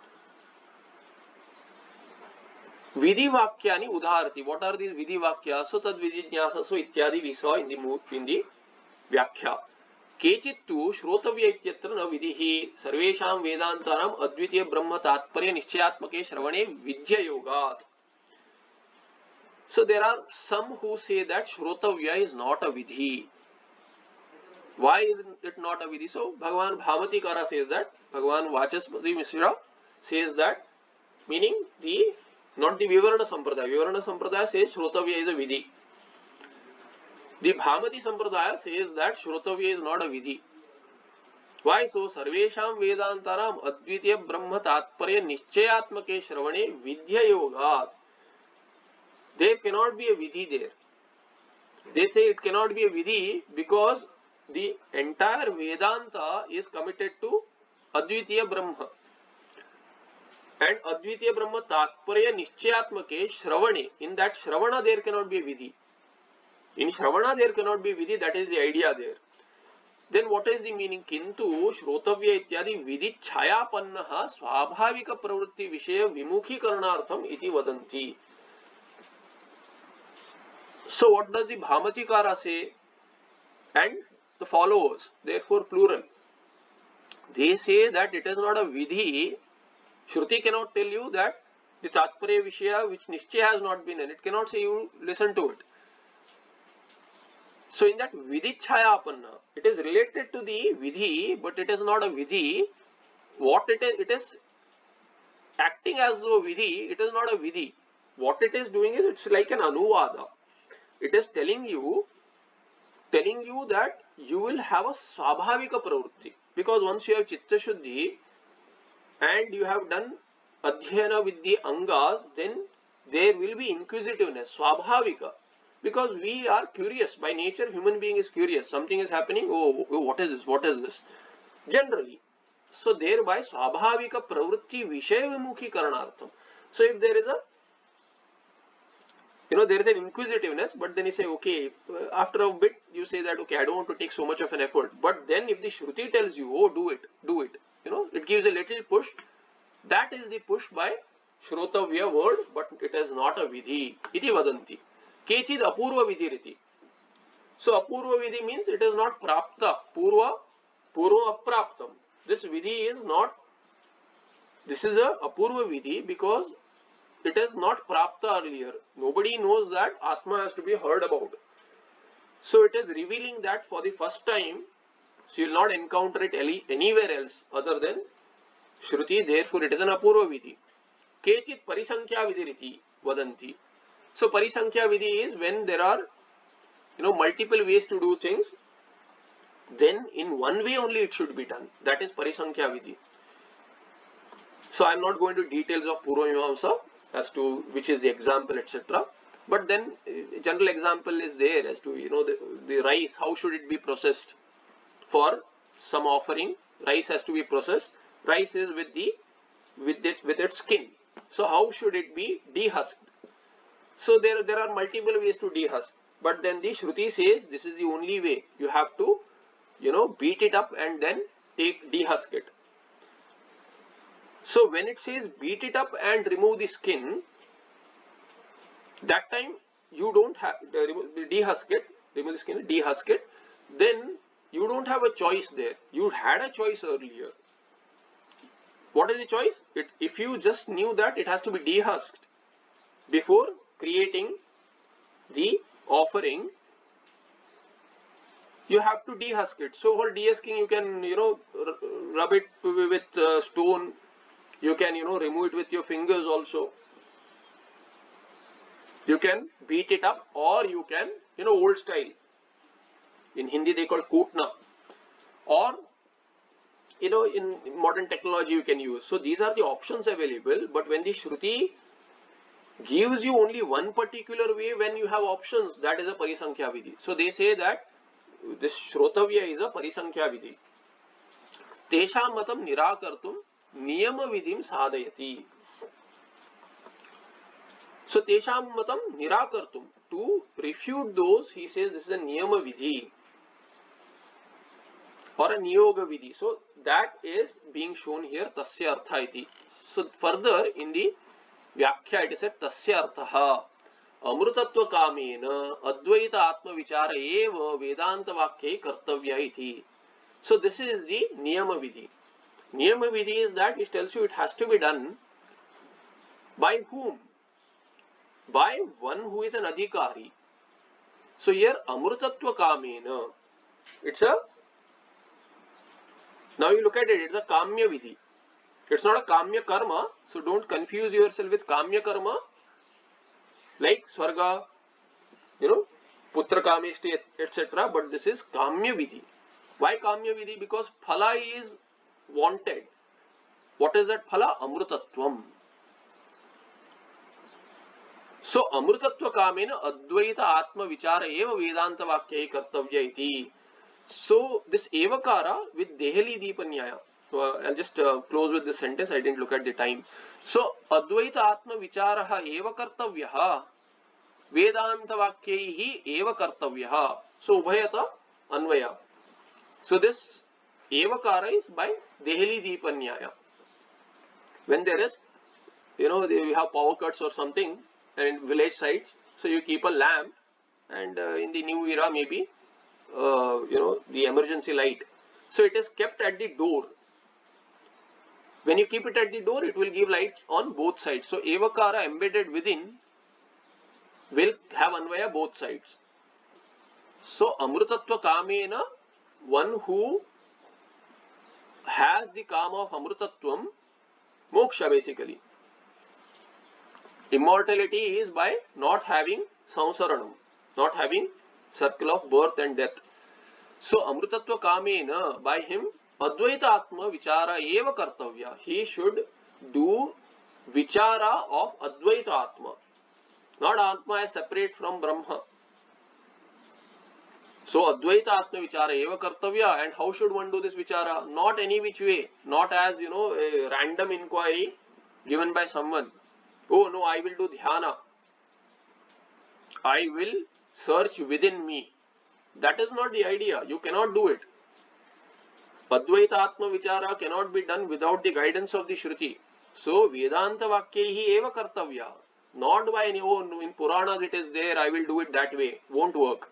Vidhi Vakyani Udharati. What are these Vidhi Vakyas? So Tad Vijijnasa so Ityadi we saw in the Vyakhya. Kechit tu Shrotavya Ityatra na Vidhi Sarvesham Vedantaram Advitiya Brahma Tatparya Nishchayatmake Shravane Vidya Yogat. So there are some who say that Shrotavya is not a Vidhi. Why is it not a Vidhi? So Bhagavan Bhamatikara says that, Bhagavan Vachaspati Mishra says that, meaning not the Vivarana Sampradaya. Vivarana Sampradaya says Shrotavya is a Vidhi. The Bhamati Sampradaya says that Shrotavya is not a Vidhi. Why? So Sarvesham Vedantaram Advitiya Brahma Tatparya Nishchayatmake Shravane Vidya Yogat. There cannot be a Vidhi there. They say it cannot be a Vidhi because the entire Vedanta is committed to Advitiya Brahma. And Advitiya Brahma Tatparya Nishchayatmake Shravane. In that Shravana there cannot be a Vidhi. In Shravana there cannot be a Vidhi, that is the idea there. Then what is the meaning? Kintu Shrotavya ityadi Vidhi Chayapannaha Swabhavika Pravritti Vishaya Vimukhi Karanartham iti vadanti. So what does the Bhamatikara say? And the followers, therefore plural. They say that it is not a Vidhi. Shruti cannot tell you that the Tatparya Vishaya which Nishchaya has not been in. It cannot say you listen to it. So in that Vidhi Chayapanna, it is related to the Vidhi, but it is not a Vidhi. What it is acting as though Vidhi, it is not a Vidhi. What it is doing is it's like an Anuvada. It is telling you that you will have a Swabhavika Pravritti. Because once you have Chitta Shuddhi and you have done Adhyayana with the Angas, then there will be inquisitiveness, Swabhavika. Because we are curious. By nature, human being is curious. Something is happening. Oh, what is this? What is this? Generally. So thereby, Swabhavika Pravritti Vishaya Vimukhi Karanartham. So if there is there is an inquisitiveness, but then you say, okay, after a bit, you say that, okay, I don't want to take so much of an effort. But then if the Shruti tells you, oh, do it, it gives a little push. That is the push by Shrotavya word, but it is not a Vidhi. Iti vadanti. Kechid apurva vidhi riti. So apurva vidhi means it is not prapta. Purva apraptam. This vidhi is not, this is a apurva vidhi because it is not prapta earlier. Nobody knows that Atma has to be heard about. So it is revealing that for the first time. So you will not encounter it anywhere else other than Shruti. Therefore it is an apurva vidhi. Kechit parisankhya vidhi riti vadanti. So parisankhya vidhi is when there are multiple ways to do things, then in one way only it should be done. That is parisankhya vidhi. So I am not going to details of Purva Mimamsa as to which is the example, etc. But then general example is there as to the rice, how should it be processed. For some offering, rice has to be processed. Rice is with its skin. So how should it be dehusked? So there are multiple ways to dehusk. But then the Shruti says this is the only way. You have to beat it up and then dehusk it. So when it says beat it up and remove the skin, that time you don't have dehusk it, remove the skin, dehusk it. Then you don't have a choice there. You had a choice earlier. What is the choice? If you just knew that it has to be dehusked before creating the offering, you have to dehusk it. So for dehusking, you can rub it with stone. You can remove it with your fingers also. You can beat it up, or you can old style. In Hindi they call kootna, or in modern technology you can use. So these are the options available. But when the Shruti gives you only one particular way, when you have options, that is a Parisankhya Vidhi. So they say that this Shrotavya is a Parisankhya Vidhi. Tesham matam nirakartum niyama vidhim sadayati. So Tesham matam nirakartum, to refute those, he says this is a Niyama Vidhi or a Niyoga Vidhi. So that is being shown here, Tasya Artha iti. So further in the Vyakhya it is said Tasya Artha Amrutatva Kamena Advaita Atma Vichara Eva Vedanta Vakye Kartavya iti. So this is the Niyama Vidhi. Niyama Vidhi is that it tells you it has to be done by whom? By one who is an adhikari. So here Amrutatva Kamena, it's a, now you look at it, it's a Kamya Vidhi. It's not a Kamya Karma, so don't confuse yourself with Kamya Karma like Swarga, Putra Kameshti, etc. But this is Kamya Vidhi. Why Kamya Vidhi? Because Phala is wanted. What is that Phala? Amrutatvam. So Amrutatva Kamena Advaita Atma Vichara Eva Vedanta Vakya Kartavya iti. So this Evakara with Dehali Deepanyaya. So I'll just close with this sentence. I didn't look at the time. So Advaita Atma Vicharaha Eva Kartavyaha Vedanta Vakyaihi Eva Kartavyaha. So Ubhayata Anvaya. So this Evakara is by Dehali Deepanyaya. When there is, we have power cuts or something in village sites, so you keep a lamp, and in the new era maybe the emergency light. So it is kept at the door. When you keep it at the door, it will give light on both sides. So Evakara embedded within will have Anvaya both sides. So Amrutatva Kamena, one who has the Kama of Amrutatvam, moksha basically. Immortality is by not having samsaranam, not having circle of birth and death. So Amrutatva Kamena, by him, Advaita Atma Vichara Eva Kartavya. He should do Vichara of Advaita Atma, not Atma as separate from Brahma. So Advaita Atma Vichara Eva Kartavya. And how should one do this Vichara? Not any which way, not as a random inquiry given by someone. Oh no, I will do dhyana. I will search within me. That is not the idea. You cannot do it. Advaita Atma Vichara cannot be done without the guidance of the Shruti. So Vedanta Vakyehi Eva Kartavya. Not by any, in Puranas it is there, I will do it that way. Won't work.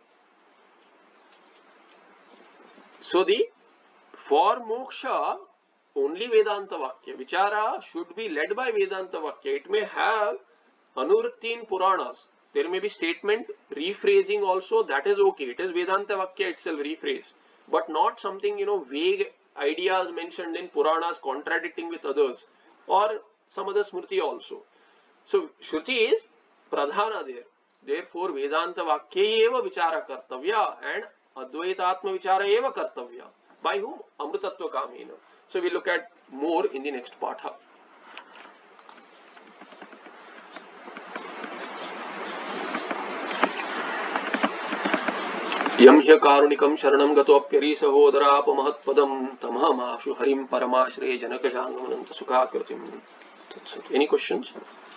So for moksha, only Vedanta Vakya. Vichara should be led by Vedanta Vakya. It may have Anuvritti in Puranas. There may be statement, rephrasing also, that is okay. It is Vedanta Vakya itself rephrased. But not something, vague ideas mentioned in Puranas contradicting with others. Or some other Smriti also. So Shruti is Pradhana there. Therefore Vedanta Vakya eva Vichara Kartavya and Advaita Atma Vichara eva Kartavya. By whom? Amrutatva Kamena. So we look at more in the next patha. Yam hya karunikam sharanam gato apyari sahodara apamahatpadam tamahamaashu harim paramashre janaka jangamananta sukhakratim. Any questions?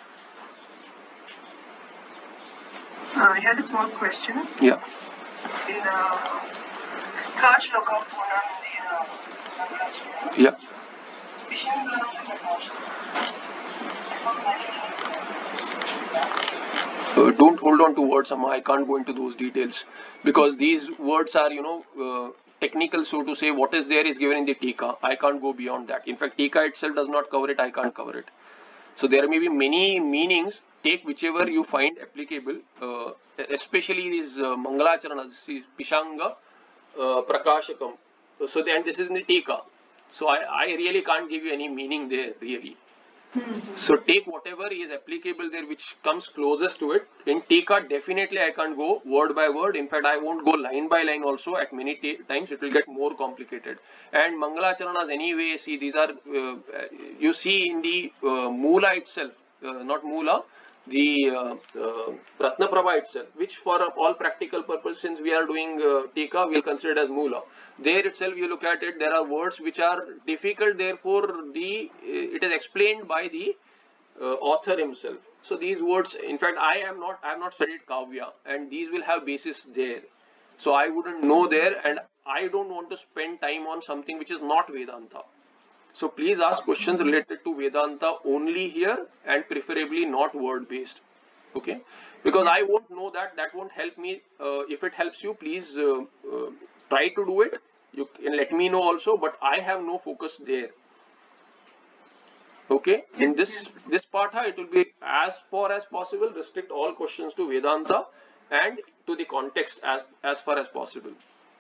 I had a small question. Yeah. In third shloka of Puran, Yeah. Don't hold on to words, Amma. I can't go into those details because these words are, technical, so to say. What is there is given in the Tika. I can't go beyond that. In fact, Tika itself does not cover it. I can't cover it. So there may be many meanings. Take whichever you find applicable, especially these Mangalacharanas, Pishanga, Prakashakam. So then this is in the Tika. So I really can't give you any meaning there, really. So take whatever is applicable there, which comes closest to it. In Tika, definitely I can't go word by word. In fact, I won't go line by line also. At many times, it will get more complicated. And Mangalacharanas anyway, see, these are, you see in the Moola itself, not Moola, the Ratnaprabha itself, which for all practical purposes, since we are doing Tika, we will consider it as Moola. There itself, you look at it, there are words which are difficult, therefore it is explained by the author himself. So these words, in fact, I have not studied Kavya, and these will have basis there. So I wouldn't know there, and I don't want to spend time on something which is not Vedanta. So please ask questions related to Vedanta only here, and preferably not word based. Okay, because I won't know that. That won't help me. If it helps you, please try to do it. You can let me know also, but I have no focus there. Okay, in this partha, it will be as far as possible, restrict all questions to Vedanta and to the context as far as possible.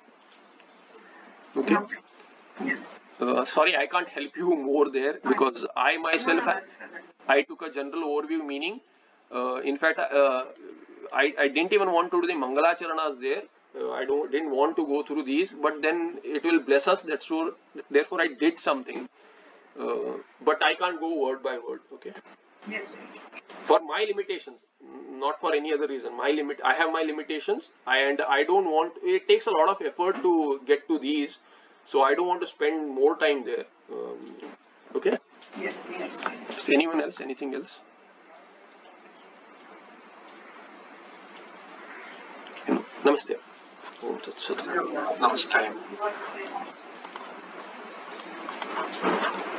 Okay. Sorry, I can't help you more there because I myself, I took a general overview meaning. In fact, I didn't even want to do the Mangalacharanas there. I didn't want to go through these, but then it will bless us. That's sure. Therefore, I did something, but I can't go word by word. Okay. Yes. For my limitations, not for any other reason. I have my limitations, and I don't want. It takes a lot of effort to get to these. So I don't want to spend more time there. Okay? Yes. So anyone else? Anything else? Namaste. Om Tat Sat. Namaste.